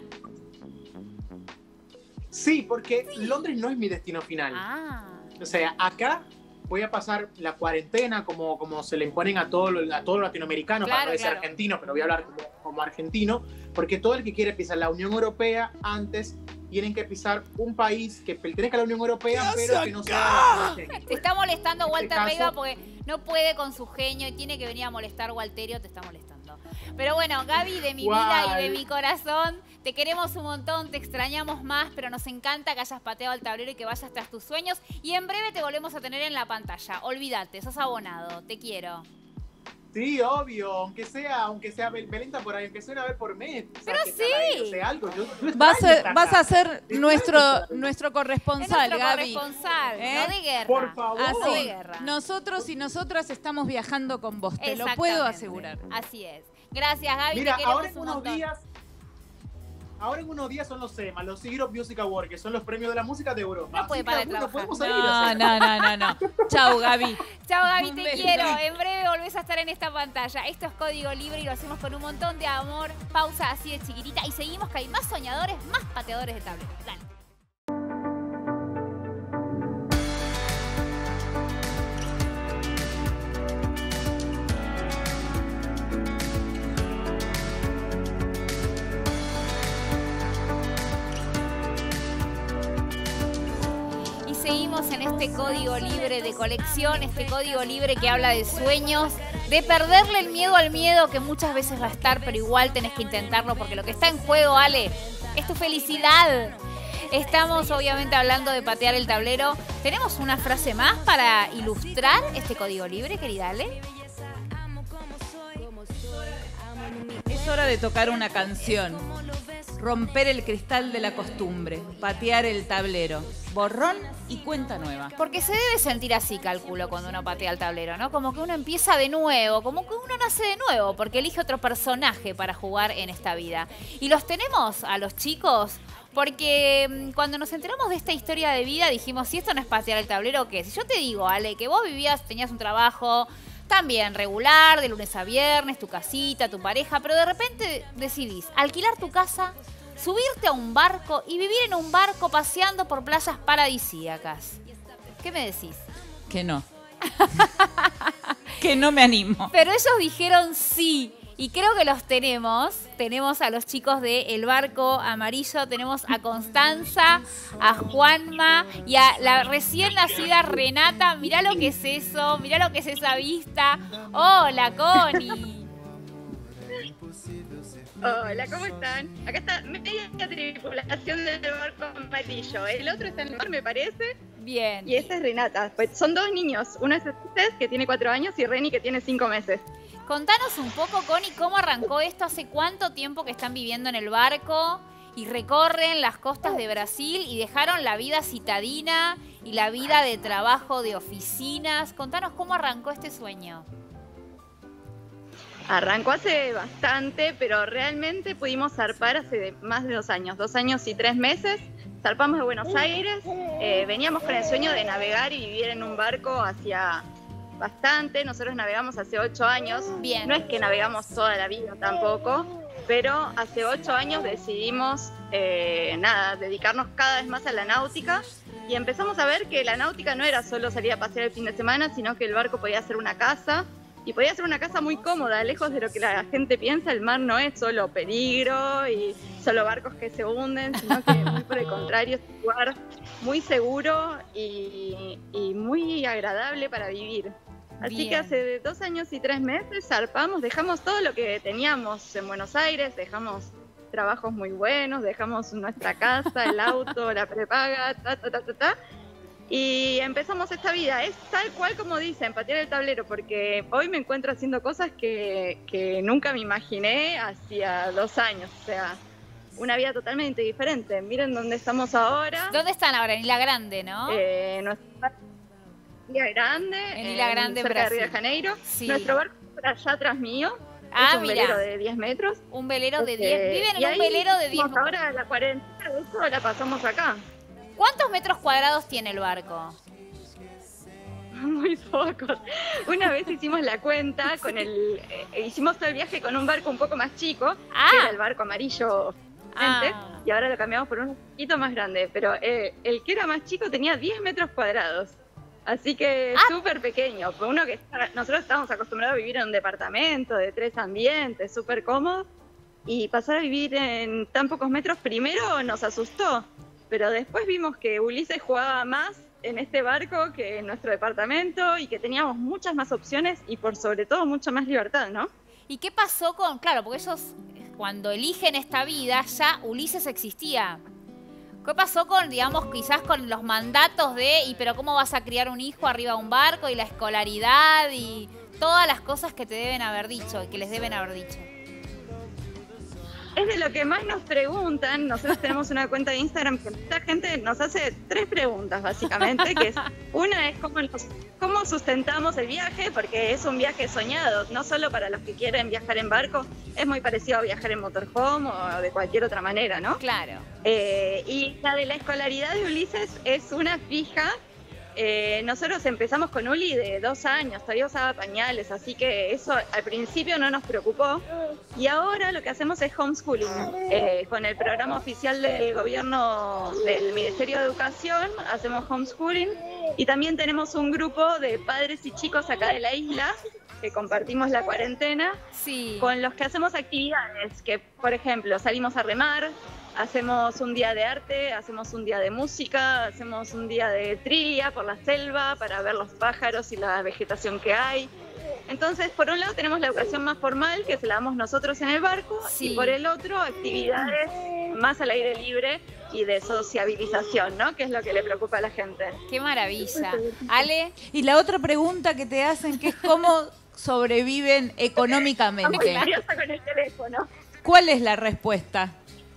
Sí, porque Londres no es mi destino final.
Ah,
O sea, acá voy a pasar la cuarentena como, como se le imponen a todos los a todos los latinoamericanos,
Claro,
para no decir
claro.
argentino, pero voy a hablar como, como argentino, porque todo el que quiere pisar la Unión Europea antes tienen que pisar un país que pertenezca a la Unión Europea, pero que no sea de la
te está molestando
En este
Walter
caso-
Vega porque no puede con su genio y tiene que venir a molestar. Walterio te está molestando. Pero bueno, Gaby, de mi vida y de
Guay.
mi corazón, te queremos un montón, te extrañamos más, pero nos encanta que hayas pateado el tablero y que vayas tras tus sueños. Y en breve te volvemos a tener en la pantalla. Olvídate, sos abonado. Te quiero.
Sí, obvio, aunque sea, aunque sea Bel- Belén por ahí, aunque sea una vez por mes. o sea,
Pero
que estar ahí,
sí.
o sea, algo. Yo, yo
Vas
extraño
a,
estar
vas
acá.
a ser
Extraño
nuestro,
estar acá.
nuestro
Es
corresponsal,
nuestro
Gaby.
corresponsal,
¿Eh?
no de guerra.
Por favor.
No de
Así,
guerra.
nosotros y nosotras estamos viajando con vos, te lo
Exactamente.
puedo asegurar.
Así es. Gracias, Gaby,
Mira,
te
ahora
queremos
en
un
unos
montón.
días, ahora en unos días son los SEMA, los Europe Music Awards, que son los premios de la música de Europa.
No puede
Así que,
parar de
bueno,
trabajar.
podemos salir, o
No,
sea.
no, no, no, no. Chau, Gaby.
Chao, Gaby,
Un
te
beso.
quiero. En breve volvés a estar en esta pantalla. Esto es Código Libre y lo hacemos con un montón de amor. Pausa así de chiquitita y seguimos que hay más soñadores, más pateadores de tablero. Dale. Y seguimos en este código libre de colección, este código libre que habla de sueños, de perderle el miedo al miedo que muchas veces va a estar, pero igual tenés que intentarlo porque lo que está en juego, Ale, es tu felicidad. Estamos obviamente hablando de patear el tablero. ¿Tenemos una frase más para ilustrar este código libre, querida Ale?
Es hora de tocar una canción. Romper el cristal de la costumbre. Patear el tablero. Borrón y cuenta nueva.
Porque se debe sentir así, calculo, cuando uno patea el tablero, ¿no? Como que uno empieza de nuevo, como que uno nace de nuevo, porque elige otro personaje para jugar en esta vida. Y los tenemos a los chicos, porque mm, cuando nos enteramos de esta historia de vida dijimos, si esto no es patear el tablero, ¿qué? Si yo te digo, Ale, que vos vivías, tenías un trabajo también regular, de lunes a viernes, tu casita, tu pareja, pero de repente decidís alquilar tu casa, subirte a un barco y vivir en un barco paseando por playas paradisíacas. ¿Qué me decís?
Que no. Que no me animo.
Pero ellos dijeron sí. Y creo que los tenemos. Tenemos a los chicos de El Barco Amarillo, tenemos a Constanza, a Juanma y a la recién nacida Renata. Mirá lo que es eso, mirá lo que es esa vista. Hola, Connie.
Hola, ¿cómo están? Acá está media tripulación del Barco Amarillo. El otro está en el mar, me parece.
Bien.
Y esta es Renata. Pues son dos niños. Uno es Ulises, que tiene cuatro años, y Reni, que tiene cinco meses.
Contanos un poco, Connie, cómo arrancó esto, hace cuánto tiempo que están viviendo en el barco y recorren las costas de Brasil y dejaron la vida citadina y la vida de trabajo de oficinas. Contanos cómo arrancó este sueño.
Arrancó hace bastante, pero realmente pudimos zarpar hace más de dos años, dos años y tres meses. Zarpamos de Buenos Aires, eh, veníamos con el sueño de navegar y vivir en un barco hacia bastante. Nosotros navegamos hace ocho años.
Bien.
No es que navegamos toda la vida tampoco, pero hace ocho años decidimos, eh, nada, dedicarnos cada vez más a la náutica y empezamos a ver que la náutica no era solo salir a pasear el fin de semana, sino que el barco podía ser una casa. Y podía ser una casa muy cómoda, lejos de lo que la gente piensa. El mar no es solo peligro y solo barcos que se hunden, sino que muy por el contrario, es un lugar muy seguro y, y muy agradable para vivir. Así
Bien.
que hace dos años y tres meses zarpamos, dejamos todo lo que teníamos en Buenos Aires, dejamos trabajos muy buenos, dejamos nuestra casa, el auto, la prepaga, ta, ta, ta, ta, ta. Y empezamos esta vida, es tal cual como dicen, patear el tablero, porque hoy me encuentro haciendo cosas que, que nunca me imaginé hacía dos años, o sea, una vida totalmente diferente. Miren dónde estamos ahora.
¿Dónde están ahora? En Isla Grande, ¿no?
Eh, nuestra Isla Grande,
En Isla Grande,
cerca
Brasil.
de Río de Janeiro.
Sí.
Nuestro barco por allá atrás mío,
Ah,
es un
mirá.
velero de diez metros.
Un velero de
Este,
diez. Viven
y
en un
ahí
velero de diez.
estamos ahora la cuarentena, de eso la pasamos acá.
¿Cuántos metros cuadrados tiene el barco?
Muy pocos. Una vez hicimos la cuenta con el, eh, hicimos todo el viaje con un barco un poco más chico,
Ah.
que era el barco amarillo,
Ah.
y ahora lo cambiamos por uno un poquito más grande, pero eh, el que era más chico tenía diez metros cuadrados, así que
Ah.
súper pequeño. Uno que está- nosotros estábamos acostumbrados a vivir en un departamento de tres ambientes, súper cómodo, y pasar a vivir en tan pocos metros primero nos asustó, pero después vimos que Ulises jugaba más en este barco que en nuestro departamento y que teníamos muchas más opciones y por sobre todo mucha más libertad, ¿no?
¿Y qué pasó con...? Claro, porque ellos cuando eligen esta vida ya Ulises existía. ¿Qué pasó con, digamos, quizás con los mandatos de, y pero cómo vas a criar un hijo arriba de un barco y la escolaridad y todas las cosas que te deben haber dicho y que les deben haber dicho?
Es de lo que más nos preguntan. Nosotros tenemos una cuenta de Instagram que mucha gente nos hace tres preguntas, básicamente, que es, una es cómo, nos- cómo sustentamos el viaje, porque es un viaje soñado, no solo para los que quieren viajar en barco, es muy parecido a viajar en motorhome o de cualquier otra manera, ¿no?
Claro.
Eh, y la de la escolaridad de Ulises es una fija. Eh, nosotros empezamos con Uli de dos años, todavía usaba pañales, así que eso al principio no nos preocupó. Y ahora lo que hacemos es homeschooling. Eh, con el programa oficial del gobierno del Ministerio de Educación hacemos homeschooling y también tenemos un grupo de padres y chicos acá de la isla que compartimos la cuarentena,
Sí.
con los que hacemos actividades, que por ejemplo salimos a remar, hacemos un día de arte, hacemos un día de música, hacemos un día de trilla por la selva para ver los pájaros y la vegetación que hay. Entonces, por un lado tenemos la educación más formal, que se la damos nosotros en el barco,
Sí.
y por el otro actividades más al aire libre y de sociabilización, ¿no? Que es lo que le preocupa a la gente.
Qué maravilla. Ale,
Y la otra pregunta que te hacen, que es cómo sobreviven económicamente.
Muy nerviosa con el teléfono.
¿Cuál es la respuesta?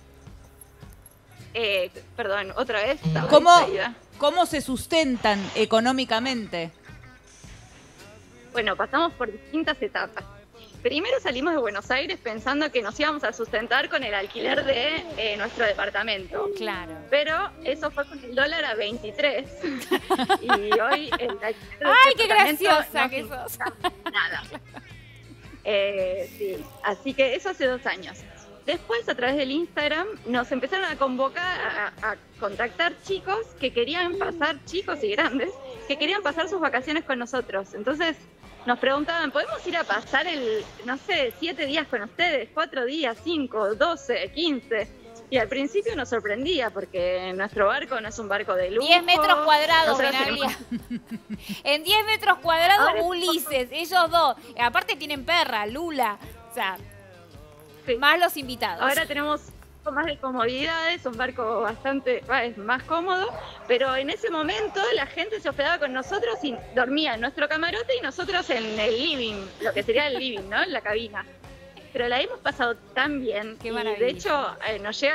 Eh, perdón, otra vez. estaba
¿Cómo,
distraída.
¿Cómo se sustentan económicamente?
Bueno, pasamos por distintas etapas. Primero salimos de Buenos Aires pensando que nos íbamos a sustentar con el alquiler de eh, nuestro departamento.
claro.
Pero eso fue con el dólar a veintitrés. Y hoy el alquiler de
¡Ay,
este
qué
departamento
graciosa
no
que
significa
sos!
nada. Eh, sí, así que eso hace dos años. Después, a través del Instagram, nos empezaron a convocar, a, a contactar chicos que querían pasar, chicos y grandes, que querían pasar sus vacaciones con nosotros. Entonces nos preguntaban, ¿podemos ir a pasar el, no sé, siete días con ustedes? ¿Cuatro días? ¿Cinco? ¿Doce? ¿Quince? Y al principio nos sorprendía porque nuestro barco no es un barco de lujo.
diez metros cuadrados,
Nosotros
Benaglia.
tenemos-
En diez metros cuadrados,
Ahora es
Ulises, ellos dos. Aparte tienen perra, Lula. O sea,
Sí.
más los invitados.
Ahora tenemos un poco más de comodidades, un barco bastante bah, es más cómodo, pero en ese momento la gente se hospedaba con nosotros y dormía en nuestro camarote y nosotros en el living, lo que sería el living, ¿no? En la cabina. Pero la hemos pasado tan bien.
Qué
y
maravilla.
de hecho, eh, nos llegan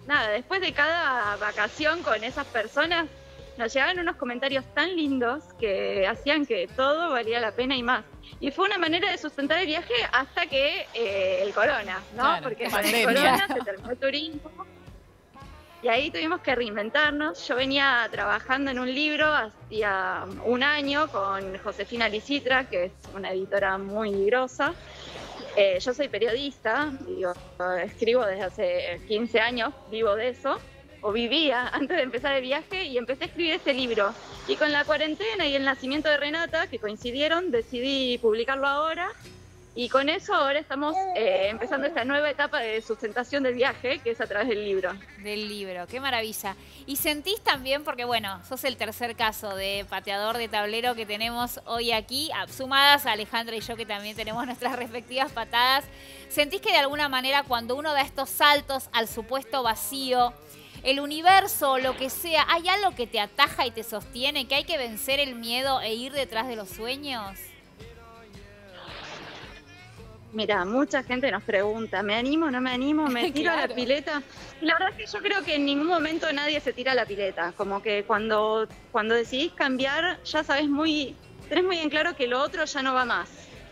nada, después de cada vacación con esas personas, nos llegaban unos comentarios tan lindos que hacían que todo valía la pena y más. Y fue una manera de sustentar el viaje hasta que eh, el corona, ¿no?
Claro,
porque con
pandemia.
el corona se terminó el turismo. Y ahí tuvimos que reinventarnos. Yo venía trabajando en un libro hacía un año con Josefina Licitra, que es una editora muy grosa. Eh, yo soy periodista, digo, escribo desde hace quince años, vivo de eso. O vivía antes de empezar el viaje y empecé a escribir este libro. Y con la cuarentena y el nacimiento de Renata, que coincidieron, decidí publicarlo ahora. Y con eso ahora estamos eh, empezando esta nueva etapa de sustentación del viaje, que es a través del libro.
Del libro, qué maravilla. Y sentís también, porque bueno, sos el tercer caso de pateador de tablero que tenemos hoy aquí, sumadas a Alejandra y yo que también tenemos nuestras respectivas patadas. ¿Sentís que de alguna manera cuando uno da estos saltos al supuesto vacío, el universo, lo que sea, hay algo que te ataja y te sostiene, que hay que vencer el miedo e ir detrás de los sueños?
Mira, mucha gente nos pregunta, ¿me animo, no me animo, me tiro
Claro.
a la pileta? Y la verdad es que yo creo que en ningún momento nadie se tira a la pileta. Como que cuando, cuando decidís cambiar, ya sabes muy, tenés muy en claro que lo otro ya no va más.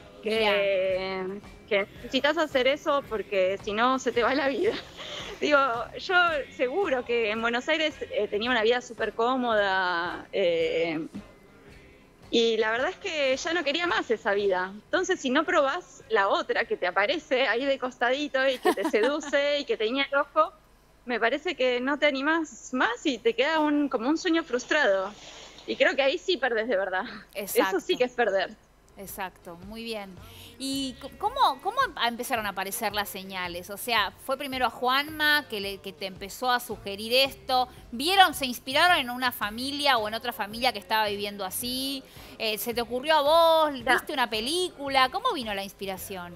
Que, que necesitas hacer eso porque si no se te va la vida. Digo, yo seguro que en Buenos Aires eh, tenía una vida súper cómoda, eh, y la verdad es que ya no quería más esa vida. Entonces, si no probás la otra que te aparece ahí de costadito y que te seduce y que te guiña el ojo, me parece que no te animás más y te queda un, como un sueño frustrado. Y creo que ahí sí perdés de verdad.
Exacto.
Eso sí que es perder.
Exacto, muy bien. ¿Y cómo, cómo empezaron a aparecer las señales? O sea, ¿fue primero a Juanma que, le, que te empezó a sugerir esto? ¿Vieron, se inspiraron en una familia o en otra familia que estaba viviendo así? Eh, ¿Se te ocurrió a vos? ¿Viste una película? ¿Cómo vino la inspiración?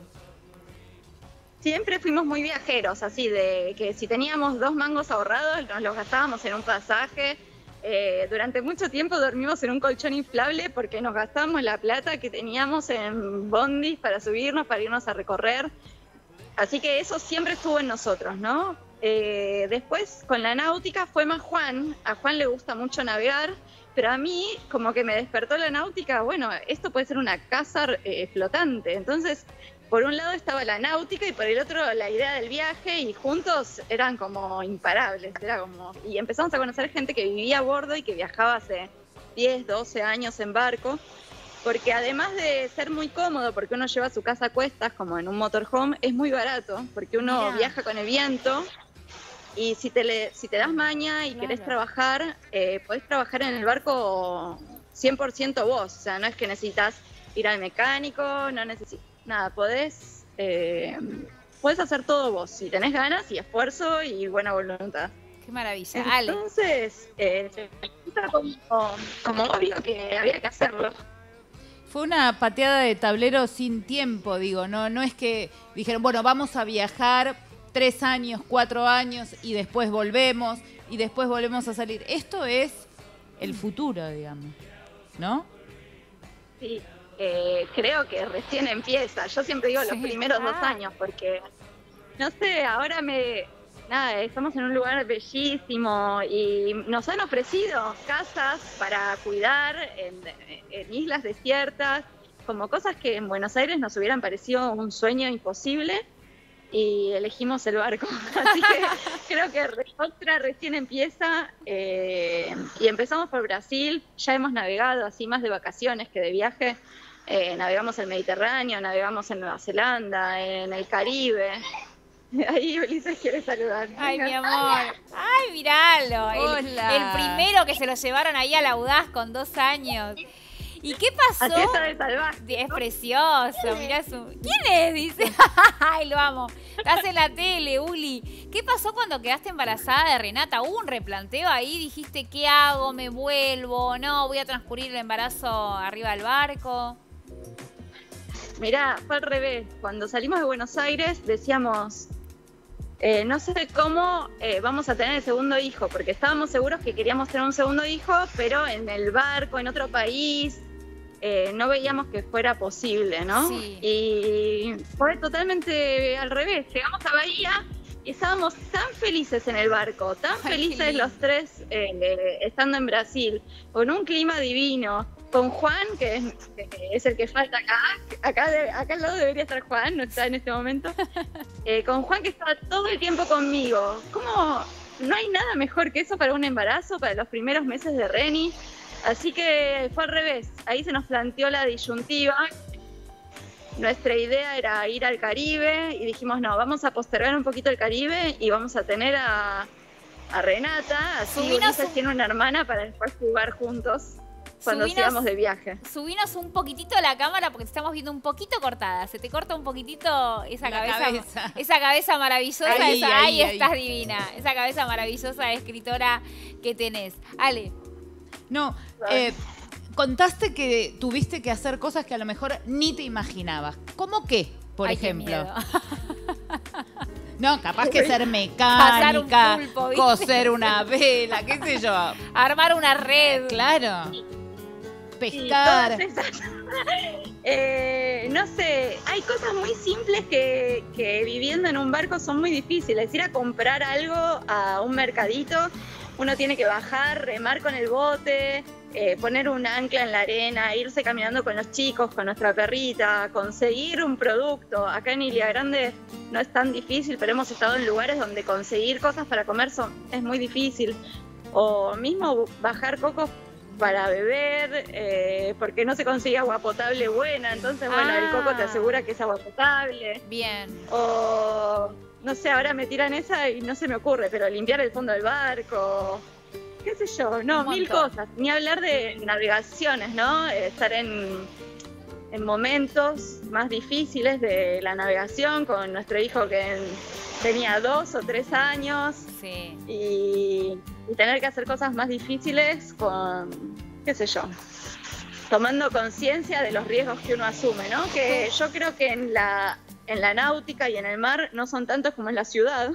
Siempre fuimos muy viajeros, así de que si teníamos dos mangos ahorrados, nos los gastábamos en un pasaje. Eh, durante mucho tiempo dormimos en un colchón inflable porque nos gastábamos la plata que teníamos en bondis para subirnos, para irnos a recorrer. Así que eso siempre estuvo en nosotros, ¿no? Eh, después, con la náutica fue más Juan. A Juan le gusta mucho navegar, pero a mí, como que me despertó la náutica, bueno, esto puede ser una casa eh, flotante. Entonces, por un lado estaba la náutica y por el otro la idea del viaje, y juntos eran como imparables. Era como... Y empezamos a conocer gente que vivía a bordo y que viajaba hace diez, doce años en barco, porque además de ser muy cómodo, porque uno lleva su casa a cuestas, como en un motorhome, es muy barato, porque uno
Mirá.
viaja con el viento, y si te, le, si te das maña y
Claro.
querés trabajar, eh, podés trabajar en el barco cien por ciento vos. O sea, no es que necesitas ir al mecánico, no necesitas... Nada, podés, eh, podés hacer todo vos, si tenés ganas y esfuerzo y buena voluntad.
Qué maravilla. Ale.
Entonces, eh, se me resulta como, como obvio que había que hacerlo.
Fue una pateada de tablero sin tiempo, digo, no, no es que dijeron, bueno, vamos a viajar tres años, cuatro años y después volvemos y después volvemos a salir. Esto es el futuro, digamos, ¿no?
Sí. Eh, creo que recién empieza. Yo siempre digo
Sí,
los primeros
claro.
dos años, porque, no sé, ahora me... Nada, estamos en un lugar bellísimo y nos han ofrecido casas para cuidar en, en islas desiertas, como cosas que en Buenos Aires nos hubieran parecido un sueño imposible, y elegimos el barco. Así que creo que otra recién empieza, eh, y empezamos por Brasil. Ya hemos navegado así más de vacaciones que de viaje. Eh, navegamos el Mediterráneo, navegamos en Nueva Zelanda, en el Caribe. Ahí Ulises quiere saludar.
Ay, mi amor. Ay, miralo. El,
Hola.
el primero que se lo llevaron ahí al Audaz con dos años. ¿Y qué pasó?
Así está de salvaje.
Es precioso, mirá su... ¿Quién es? Dice. Ay, lo amo. Estás en la tele, Uli. ¿Qué pasó cuando quedaste embarazada de Renata? ¿Hubo un replanteo ahí? ¿Dijiste qué hago? ¿Me vuelvo? ¿No? ¿Voy a transcurrir el embarazo arriba del barco?
Mirá, fue al revés. Cuando salimos de Buenos Aires decíamos, eh, no sé cómo eh, vamos a tener el segundo hijo, porque estábamos seguros que queríamos tener un segundo hijo, pero en el barco, en otro país, eh, no veíamos que fuera posible, ¿no?
Sí.
Y fue totalmente al revés. Llegamos a Bahía Y estábamos tan felices en el barco, tan felices los tres eh, estando en Brasil, con un clima divino, con Juan, que es, que es el que falta acá, acá, de, acá al lado debería estar Juan, no está en este momento, eh, con Juan que estaba todo el tiempo conmigo. ¿Cómo? No hay nada mejor que eso para un embarazo, para los primeros meses de Reni. Así que fue al revés, ahí se nos planteó la disyuntiva. Nuestra idea era ir al Caribe y dijimos, no, vamos a postergar un poquito el Caribe y vamos a tener a, a Renata, así Ulises un... tiene una hermana para después jugar juntos cuando
subinos,
sigamos de viaje.
Subinos un poquitito la cámara porque te estamos viendo un poquito cortada. Se te corta un poquito esa cabeza, cabeza, esa cabeza maravillosa. Ahí, esa, ahí, ahí, ahí estás divina. Esa cabeza maravillosa de escritora que tenés. Ale.
No, eh... contaste que tuviste que hacer cosas que a lo mejor ni te imaginabas. ¿Cómo qué, por Ay, ejemplo? No, capaz que ser mecánica, un pulpo, coser una vela, qué sé yo.
Armar una red.
Claro. Pescar.
Sí, eh, no sé, hay cosas muy simples que, que viviendo en un barco son muy difíciles. Ir a comprar algo a un mercadito, uno tiene que bajar, remar con el bote, eh, poner un ancla en la arena, irse caminando con los chicos, con nuestra perrita, conseguir un producto. Acá en Ilha Grande no es tan difícil, pero hemos estado en lugares donde conseguir cosas para comer son, es muy difícil. O mismo bajar cocos para beber, eh, porque no se consigue agua potable buena, entonces bueno, ah. el coco te asegura que es agua potable.
Bien.
O no sé, ahora me tiran esa y no se me ocurre, pero limpiar el fondo del barco, qué sé yo, no, mil cosas. Ni hablar de navegaciones, ¿no? Estar en, en momentos más difíciles de la navegación con nuestro hijo que tenía dos o tres años.
Sí.
Y, y tener que hacer cosas más difíciles con, qué sé yo, tomando conciencia de los riesgos que uno asume, ¿no? Que yo creo que en la, en la náutica y en el mar no son tantos como en la ciudad.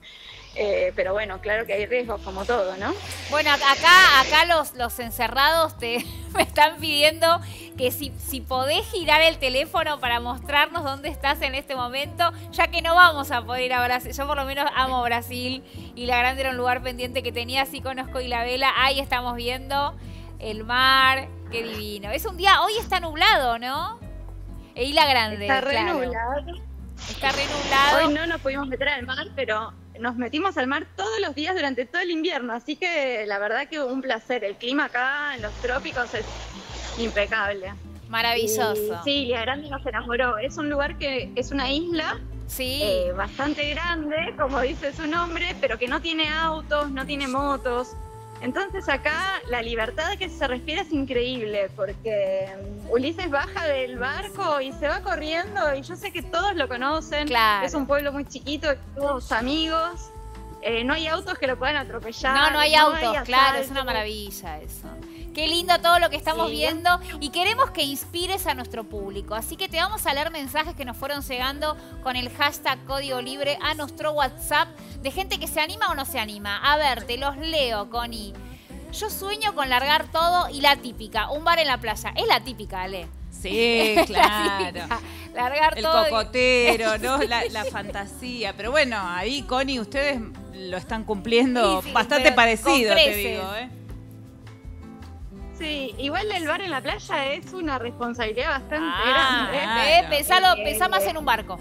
Eh, pero bueno, claro que hay riesgos como todo, ¿no?
Bueno, acá, acá los, los encerrados te me están pidiendo que si, si podés girar el teléfono para mostrarnos dónde estás en este momento, ya que no vamos a poder ir a Brasil. Yo por lo menos amo Brasil y La Grande era un lugar pendiente que tenía, así conozco y la vela. Ahí estamos viendo el mar, qué divino. Es un día, hoy está nublado, ¿no? E Ilha Grande,
está re
claro.
nublado.
Está re nublado.
Hoy no nos pudimos meter al mar, pero nos metimos al mar todos los días durante todo el invierno, así que la verdad que un placer. El clima acá en los trópicos es impecable.
Maravilloso.
Y, sí, Ilha Grande nos enamoró. Es un lugar que es una isla
sí.
eh, bastante grande, como dice su nombre, pero que no tiene autos, no tiene motos. Entonces acá la libertad que se respira es increíble, porque Ulises baja del barco y se va corriendo, y yo sé que todos lo conocen.
Claro.
Es un pueblo muy chiquito, todos amigos, eh, no hay autos que lo puedan atropellar.
No, no hay no autos, hay claro, es una maravilla eso. Qué lindo todo lo que estamos sí. viendo y queremos que inspires a nuestro público. Así que te vamos a leer mensajes que nos fueron llegando con el hashtag Código Libre a nuestro WhatsApp de gente que se anima o no se anima. A ver, te los leo, Connie. Yo sueño con largar todo y la típica, un bar en la playa. Es la típica, Ale.
Sí, claro.
Largar
el
todo.
El cocotero, y... ¿no? La, la fantasía. Pero bueno, ahí, Connie, ustedes lo están cumpliendo sí, sí, bastante parecido, te digo, ¿eh?
Sí, igual el bar en la playa es una responsabilidad bastante
ah,
grande.
Claro. ¿Eh? Pensalo, eh, pensá más en un barco.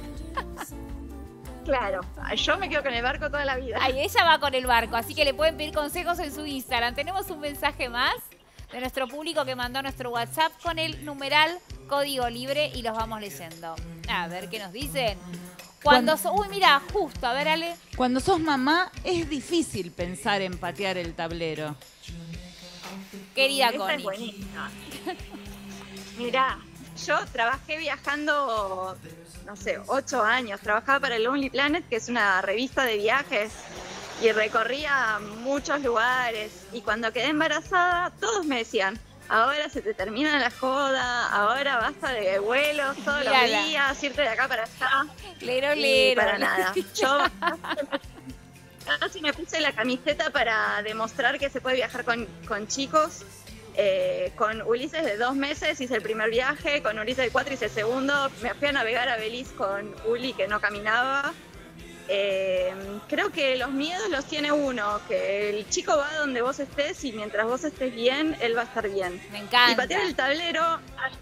Claro, yo me quedo con el barco toda la vida.
Ay, ella va con el barco, así que le pueden pedir consejos en su Instagram. Tenemos un mensaje más de nuestro público que mandó a nuestro WhatsApp con el numeral Código Libre y los vamos leyendo. A ver qué nos dicen. Cuando, Cuando so, uy, mira, justo, a ver, Ale.
Cuando sos mamá es difícil pensar en patear el tablero.
Querida
Esa
Connie.
Es buenísima. Mirá, yo trabajé viajando, no sé, ocho años. Trabajaba para el Lonely Planet, que es una revista de viajes, y recorría muchos lugares. Y cuando quedé embarazada, todos me decían, ahora se te termina la joda, ahora basta de vuelos todos Mirala. los días, irte de acá para allá.
Lero, lero.
Para nada. Yo casi me puse la camiseta para demostrar que se puede viajar con, con chicos. Eh, con Ulises de dos meses hice el primer viaje, con Ulises de cuatro hice el segundo. Me fui a navegar a Belice con Uli, que no caminaba. eh, creo que los miedos los tiene uno, que el chico va donde vos estés y mientras vos estés bien, él va a estar bien.
Me encanta.
Y patear el tablero,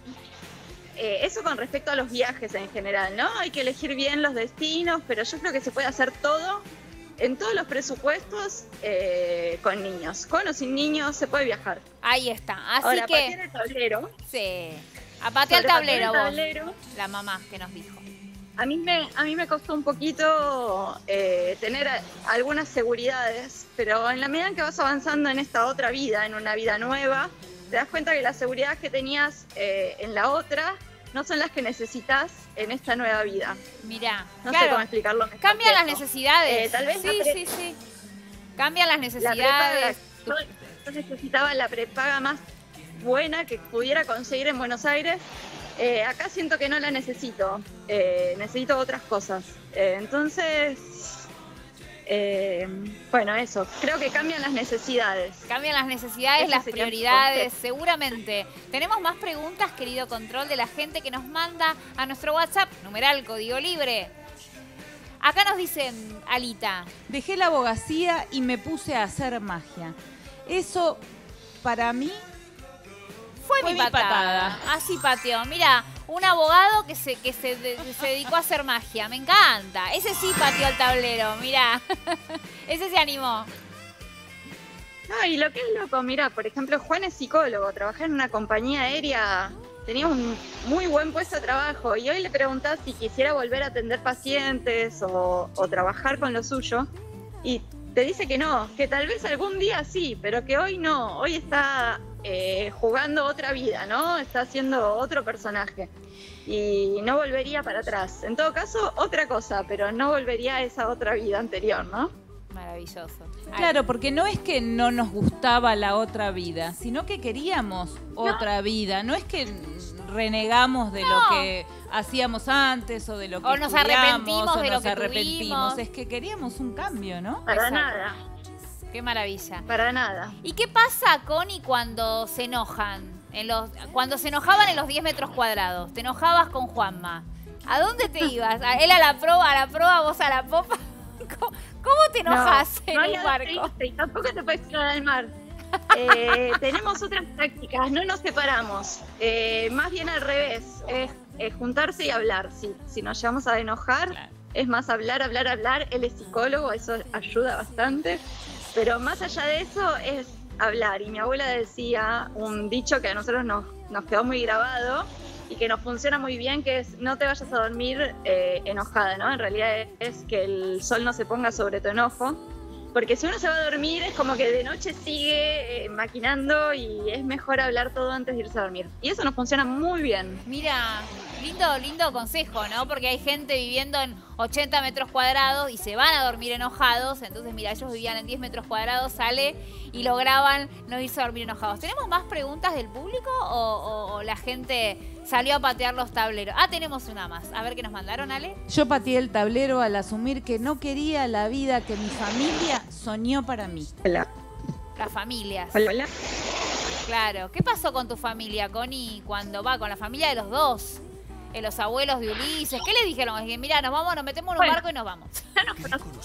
eh, eso con respecto a los viajes en general, ¿no? Hay que elegir bien los destinos, pero yo creo que se puede hacer todo, en todos los presupuestos, eh, con niños. Con o sin niños se puede viajar.
Ahí está. Así
Ahora,
que...
patear el tablero.
Sí. A patear el tablero,
patear el
vos.
tablero,
La mamá que nos dijo.
A mí me, a mí me costó un poquito eh, tener a- algunas seguridades, pero en la medida en que vas avanzando en esta otra vida, en una vida nueva, te das cuenta que las seguridades que tenías eh, en la otra no son las que necesitas en esta nueva vida.
Mirá,
No sé
claro,
cómo explicarlo mejor
cambian
que
las
eso.
necesidades.
Eh, tal vez
sí,
la pre-
sí, sí. Cambian las
La
necesidades.
prepaga, yo, yo necesitaba la prepaga más buena que pudiera conseguir en Buenos Aires. Eh, acá siento que no la necesito, eh, necesito otras cosas. Eh, entonces, eh, bueno, eso, creo que cambian las necesidades.
Cambian las necesidades,
Ese
las
sería mi
prioridades,
concepto.
seguramente. Tenemos más preguntas, querido control, de la gente que nos manda a nuestro WhatsApp, numeral código libre. Acá nos dicen, Alita,
Dejé la abogacía y me puse a hacer magia. Eso, para mí,
fue,
Fue
mi
mi
patada.
patada.
Así pateó. Mira, un abogado que se, que se, de- se dedicó a hacer magia. Me encanta. Ese sí pateó el tablero, mira. Ese se animó.
No, y lo que es loco, mira, por ejemplo, Juan es psicólogo, trabaja en una compañía aérea, tenía un muy buen puesto de trabajo y hoy le preguntás si quisiera volver a atender pacientes o, o trabajar con lo suyo y te dice que no, que tal vez algún día sí, pero que hoy no, hoy está eh, jugando otra vida, ¿no? Está haciendo otro personaje y no volvería para atrás. En todo caso, otra cosa, pero no volvería a esa otra vida anterior, ¿no?
Maravilloso.
claro, porque no es que no nos gustaba la otra vida, sino que queríamos otra vida. No es que renegamos de
No.
lo que hacíamos antes o de lo que
O nos
estudiamos,
arrepentimos
o
de lo
nos
que
arrepentimos.
tuvimos.
Es que queríamos un cambio, ¿no?
Para
Exacto.
nada,
Qué maravilla.
para nada.
¿Y qué pasa, Connie, cuando se enojan? En los, cuando se enojaban en los diez metros cuadrados. Te enojabas con Juanma. ¿A dónde te ibas? ¿A él a la proa, a la proa, vos a la popa? ¿Cómo, cómo te enojas
No,
en
no hay
un
nada
barco?
triste y tampoco te puedes tirar al mar. Eh, tenemos otras tácticas, no nos separamos. Eh, más bien al revés, es, es juntarse y hablar. Si, si nos llevamos a enojar,
Claro.
es más hablar, hablar, hablar. Él es psicólogo, eso ayuda bastante. Pero más allá de eso es hablar. Y mi abuela decía un dicho que a nosotros nos, nos quedó muy grabado y que nos funciona muy bien, que es no te vayas a dormir eh, enojada, ¿no? En realidad es, es que el sol no se ponga sobre tu enojo, porque si uno se va a dormir es como que de noche sigue eh, maquinando y es mejor hablar todo antes de irse a dormir. Y eso nos funciona muy bien.
Mira, lindo, lindo consejo, ¿no? Porque hay gente viviendo en ochenta metros cuadrados y se van a dormir enojados. Entonces, mira, ellos vivían en diez metros cuadrados, sale y lograban no irse a dormir enojados. ¿Tenemos más preguntas del público o, o- o la gente salió a patear los tableros? Ah, tenemos una más. A ver qué nos mandaron, Ale.
Yo pateé el tablero al asumir que no quería la vida que mi familia soñó para mí.
Hola.
Las familias.
Hola.
Claro. ¿Qué pasó con tu familia, Connie, cuando va con la familia de los dos? Eh, los abuelos de Ulises. ¿Qué le dijeron? Es que, mira, nos vamos, nos metemos en un
Bueno.
barco y nos vamos.
Ya nos, cono-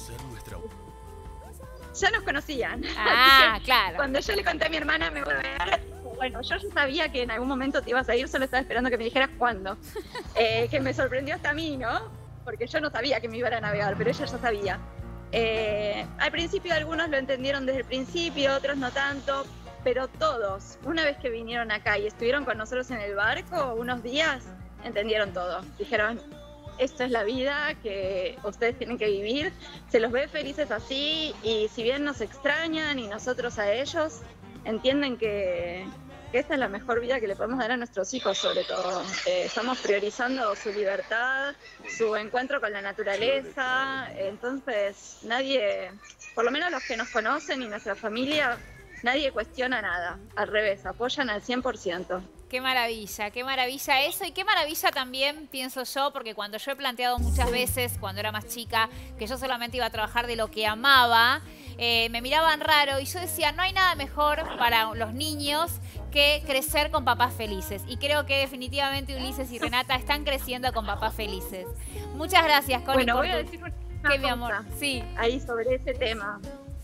ya nos conocían.
Ah,
Así que
claro.
cuando yo le conté a mi hermana me voy a ver, bueno, yo ya sabía que en algún momento te ibas a ir, solo estaba esperando que me dijeras cuándo. Eh, que me sorprendió hasta a mí, ¿no? Porque yo no sabía que me iban a navegar, pero ella ya sabía. Eh, al principio algunos lo entendieron desde el principio, otros no tanto, pero todos, una vez que vinieron acá y estuvieron con nosotros en el barco unos días, entendieron todo. Dijeron, esto es la vida que ustedes tienen que vivir, se los ve felices así y si bien nos extrañan y nosotros a ellos, entienden que, que esta es la mejor vida que le podemos dar a nuestros hijos sobre todo. Eh, estamos priorizando su libertad, su encuentro con la naturaleza, entonces nadie, por lo menos los que nos conocen y nuestra familia, nadie cuestiona nada, al revés, apoyan al cien por ciento.
Qué maravilla, qué maravilla eso y qué maravilla también, pienso yo, porque cuando yo he planteado muchas veces, cuando era más chica, que yo solamente iba a trabajar de lo que amaba, eh, me miraban raro y yo decía, no hay nada mejor para los niños que crecer con papás felices. Y creo que definitivamente Ulises y Renata están creciendo con papás felices. Muchas gracias, Connie.
Bueno,
por
voy a
tu-
decir un-
¿Qué, mi amor? Sí.
Ahí sobre ese tema.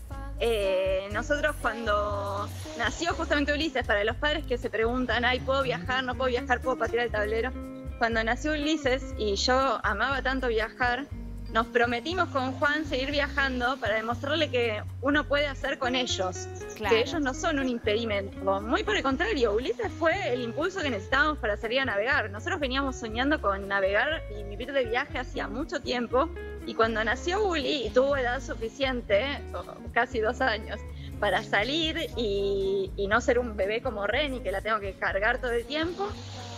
Eh, nosotros cuando nació justamente Ulises, para los padres que se preguntan, ay, ¿puedo viajar? ¿No puedo viajar? ¿Puedo patear el tablero? Cuando nació Ulises y yo amaba tanto viajar, nos prometimos con Juan seguir viajando para demostrarle que uno puede hacer con ellos, claro. Que ellos no son un impedimento. Muy por el contrario, Ulises fue el impulso que necesitábamos para salir a navegar. Nosotros veníamos soñando con navegar y vivir de viaje hacía mucho tiempo, y cuando nació Uli y tuvo edad suficiente, casi dos años, para salir y, y no ser un bebé como Reni, que la tengo que cargar todo el tiempo,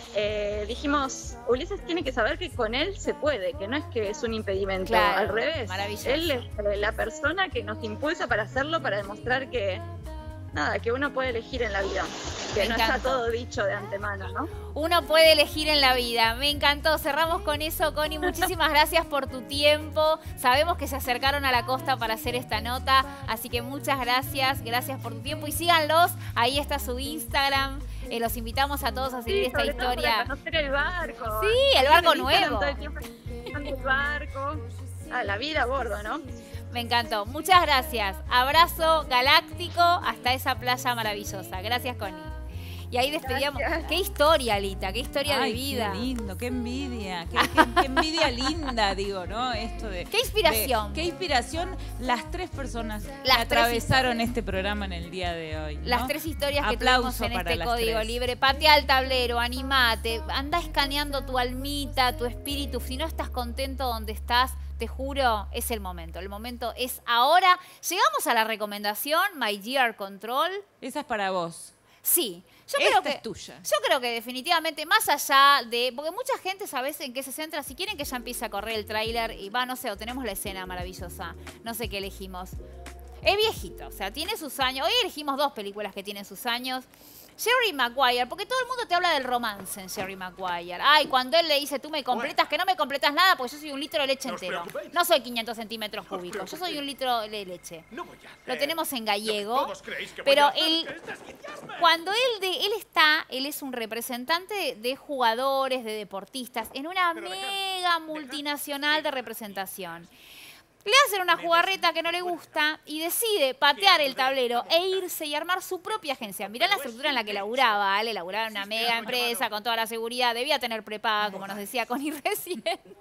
Eh, dijimos, Ulises tiene que saber que con él se puede, que no es que es un impedimento,
claro,
al revés.
Maravilloso.
Él es la persona que nos impulsa para hacerlo, para demostrar que nada, que uno puede elegir en la vida, que
Me
no
encantó.
está todo dicho de antemano, ¿no?
Uno puede elegir en la vida. Me encantó. Cerramos con eso, Connie. Muchísimas gracias por tu tiempo. Sabemos que se acercaron a la costa para hacer esta nota, así que muchas gracias. Gracias por tu tiempo y síganlos. Ahí está su Instagram. Eh, los invitamos a todos a seguir
Sí,
esta
sobre todo
historia.
para conocer el barco.
Sí, el barco
Me dicen
nuevo.
todo el tiempo el barco, a la vida a bordo, ¿no?
Me encantó. Muchas gracias. Abrazo galáctico hasta esa playa maravillosa. Gracias, Connie. Y ahí despedíamos.
Gracias.
Qué historia, Alita. Qué historia
Ay,
de vida.
Qué lindo, qué envidia. Qué, qué- qué envidia linda, digo, ¿no? Esto de.
Qué inspiración.
de- qué inspiración las tres personas
Las
que
tres
atravesaron este programa en el día de hoy. ¿no?
Las tres historias que
Aplauso
tuvimos en
para
este
las
código
tres.
libre. Patea el tablero, animate, anda escaneando tu almita, tu espíritu. Si no estás contento donde estás, te juro, es el momento. El momento es ahora. Llegamos a la recomendación, My Gear Control.
Esa es para vos.
Sí, yo
Esta
creo que
es tuya.
Yo creo que definitivamente, más allá de... Porque mucha gente, ¿sabes en qué se centra? Si quieren que ya empiece a correr el tráiler y va, no sé, o tenemos la escena maravillosa. No sé qué elegimos. Es viejito, o sea, tiene sus años. Hoy elegimos dos películas que tienen sus años. Jerry Maguire, porque todo el mundo te habla del romance en Jerry Maguire. Ay, cuando él le dice, tú me completas, que no me completas nada, porque yo soy un litro de leche entero. No soy quinientos centímetros cúbicos, yo soy un litro de leche. Lo tenemos en gallego, pero él, cuando él, de, él está, él es un representante de, de jugadores, de deportistas, en una mega multinacional de representación. Le hacen una jugarreta que no le gusta y decide patear el tablero e irse y armar su propia agencia. Mirá la estructura en la que laburaba, ¿vale? Laburaba en una mega empresa con toda la seguridad. Debía tener prepaga, como nos decía Connie recién.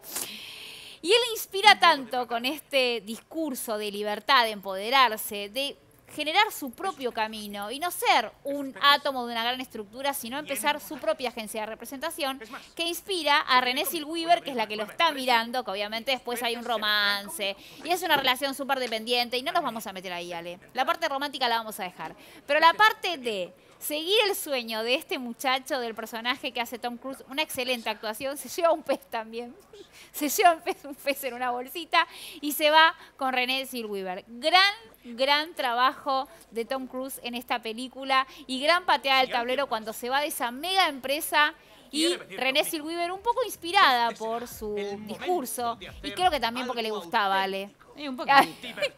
Y él inspira tanto con este discurso de libertad, de empoderarse, de generar su propio camino y no ser un átomo de una gran estructura, sino empezar su propia agencia de representación que inspira a Renée Zellweger, que es la que lo está mirando, que obviamente después hay un romance y es una relación súper dependiente y no nos vamos a meter ahí, Ale. La parte romántica la vamos a dejar. Pero la parte de seguir el sueño de este muchacho, del personaje que hace Tom Cruise, una excelente actuación, se lleva un pez también. Se lleva un pez, un pez en una bolsita y se va con Renée Zellweger. Gran, gran trabajo de Tom Cruise en esta película y gran pateada del tablero cuando se va de esa mega empresa. Y Renée Zellweger un poco inspirada por su discurso y creo que también porque le gustaba, Ale.
Eh, un poquito.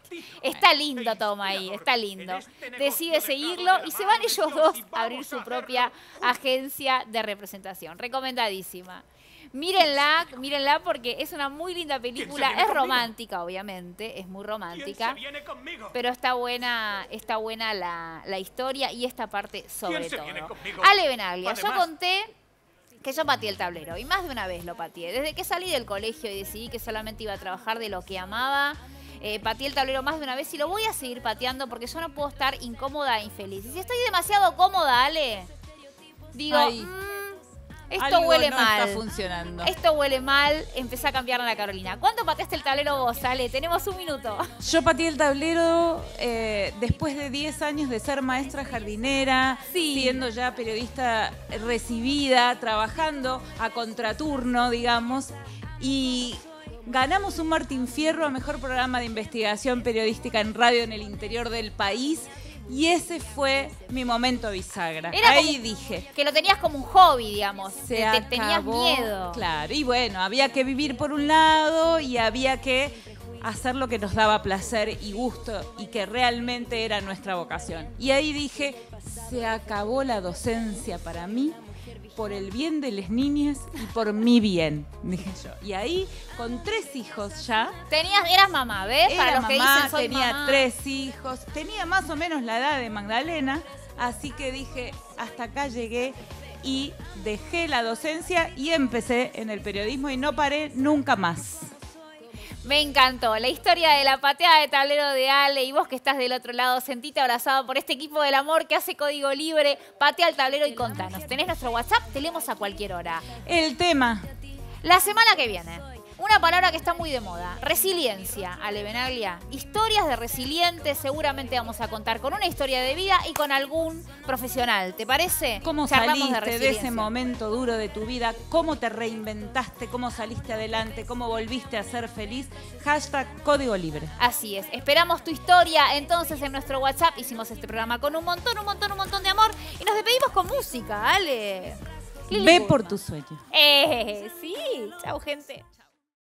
Está lindo Tom ahí, está lindo. Decide seguirlo y se van ellos dos a abrir su propia agencia de representación. Recomendadísima. Mírenla, mírenla porque es una muy linda película. Es romántica, obviamente, es muy romántica. Pero está buena, está buena la, la historia y esta parte sobre todo. Ale Benaglia, yo conté que yo pateé el tablero y más de una vez lo pateé. Desde que salí del colegio y decidí que solamente iba a trabajar de lo que amaba, eh, pateé el tablero más de una vez y lo voy a seguir pateando porque yo no puedo estar incómoda e infeliz. Y si estoy demasiado cómoda, Ale, digo,
Ay,
mmm, esto
algo
huele
no
mal.
está funcionando.
Esto huele mal, empecé a cambiar a la Carolina. ¿Cuánto pateaste el tablero vos, Ale? Tenemos un minuto.
Yo pateé el tablero eh, después de diez años de ser maestra jardinera,
Sí.
siendo ya periodista recibida, trabajando a contraturno, digamos, y ganamos un Martín Fierro a Mejor Programa de Investigación Periodística en Radio en el interior del país. Y ese fue mi momento bisagra.
Era
Ahí
como
dije,
que lo tenías como un hobby, digamos.
se
te, te tenías
acabó.
miedo.
Claro, y bueno, había que vivir por un lado y había que hacer lo que nos daba placer y gusto y que realmente era nuestra vocación. Y ahí dije, se acabó la docencia para mí por el bien de las niñas y por mi bien, dije yo. Y ahí, con tres hijos ya...
Tenías, eras mamá, ¿ves?
Era
Para los que
mamá,
dicen soy
tenía
mamá.
tres hijos, tenía más o menos la edad de Magdalena, así que dije, hasta acá llegué y dejé la docencia y empecé en el periodismo y no paré nunca más.
Me encantó la historia de la pateada de tablero de Ale, y vos que estás del otro lado, sentite abrazado por este equipo del amor que hace Código Libre. Patea el tablero y contanos. Tenés nuestro WhatsApp, te leemos a cualquier hora.
El tema.
La semana que viene, una palabra que está muy de moda, resiliencia. Ale Benaglia, historias de resilientes, seguramente vamos a contar con una historia de vida y con algún profesional, ¿te parece?
¿Cómo
Charlamos
saliste de, de ese momento duro de tu vida? ¿Cómo te reinventaste? ¿Cómo saliste adelante? ¿Cómo volviste a ser feliz? Hashtag Código Libre.
Así es, esperamos tu historia entonces en nuestro WhatsApp. Hicimos este programa con un montón, un montón, un montón de amor y nos despedimos con música, Ale.
Ve por tu sueño.
Eh, sí, chau gente.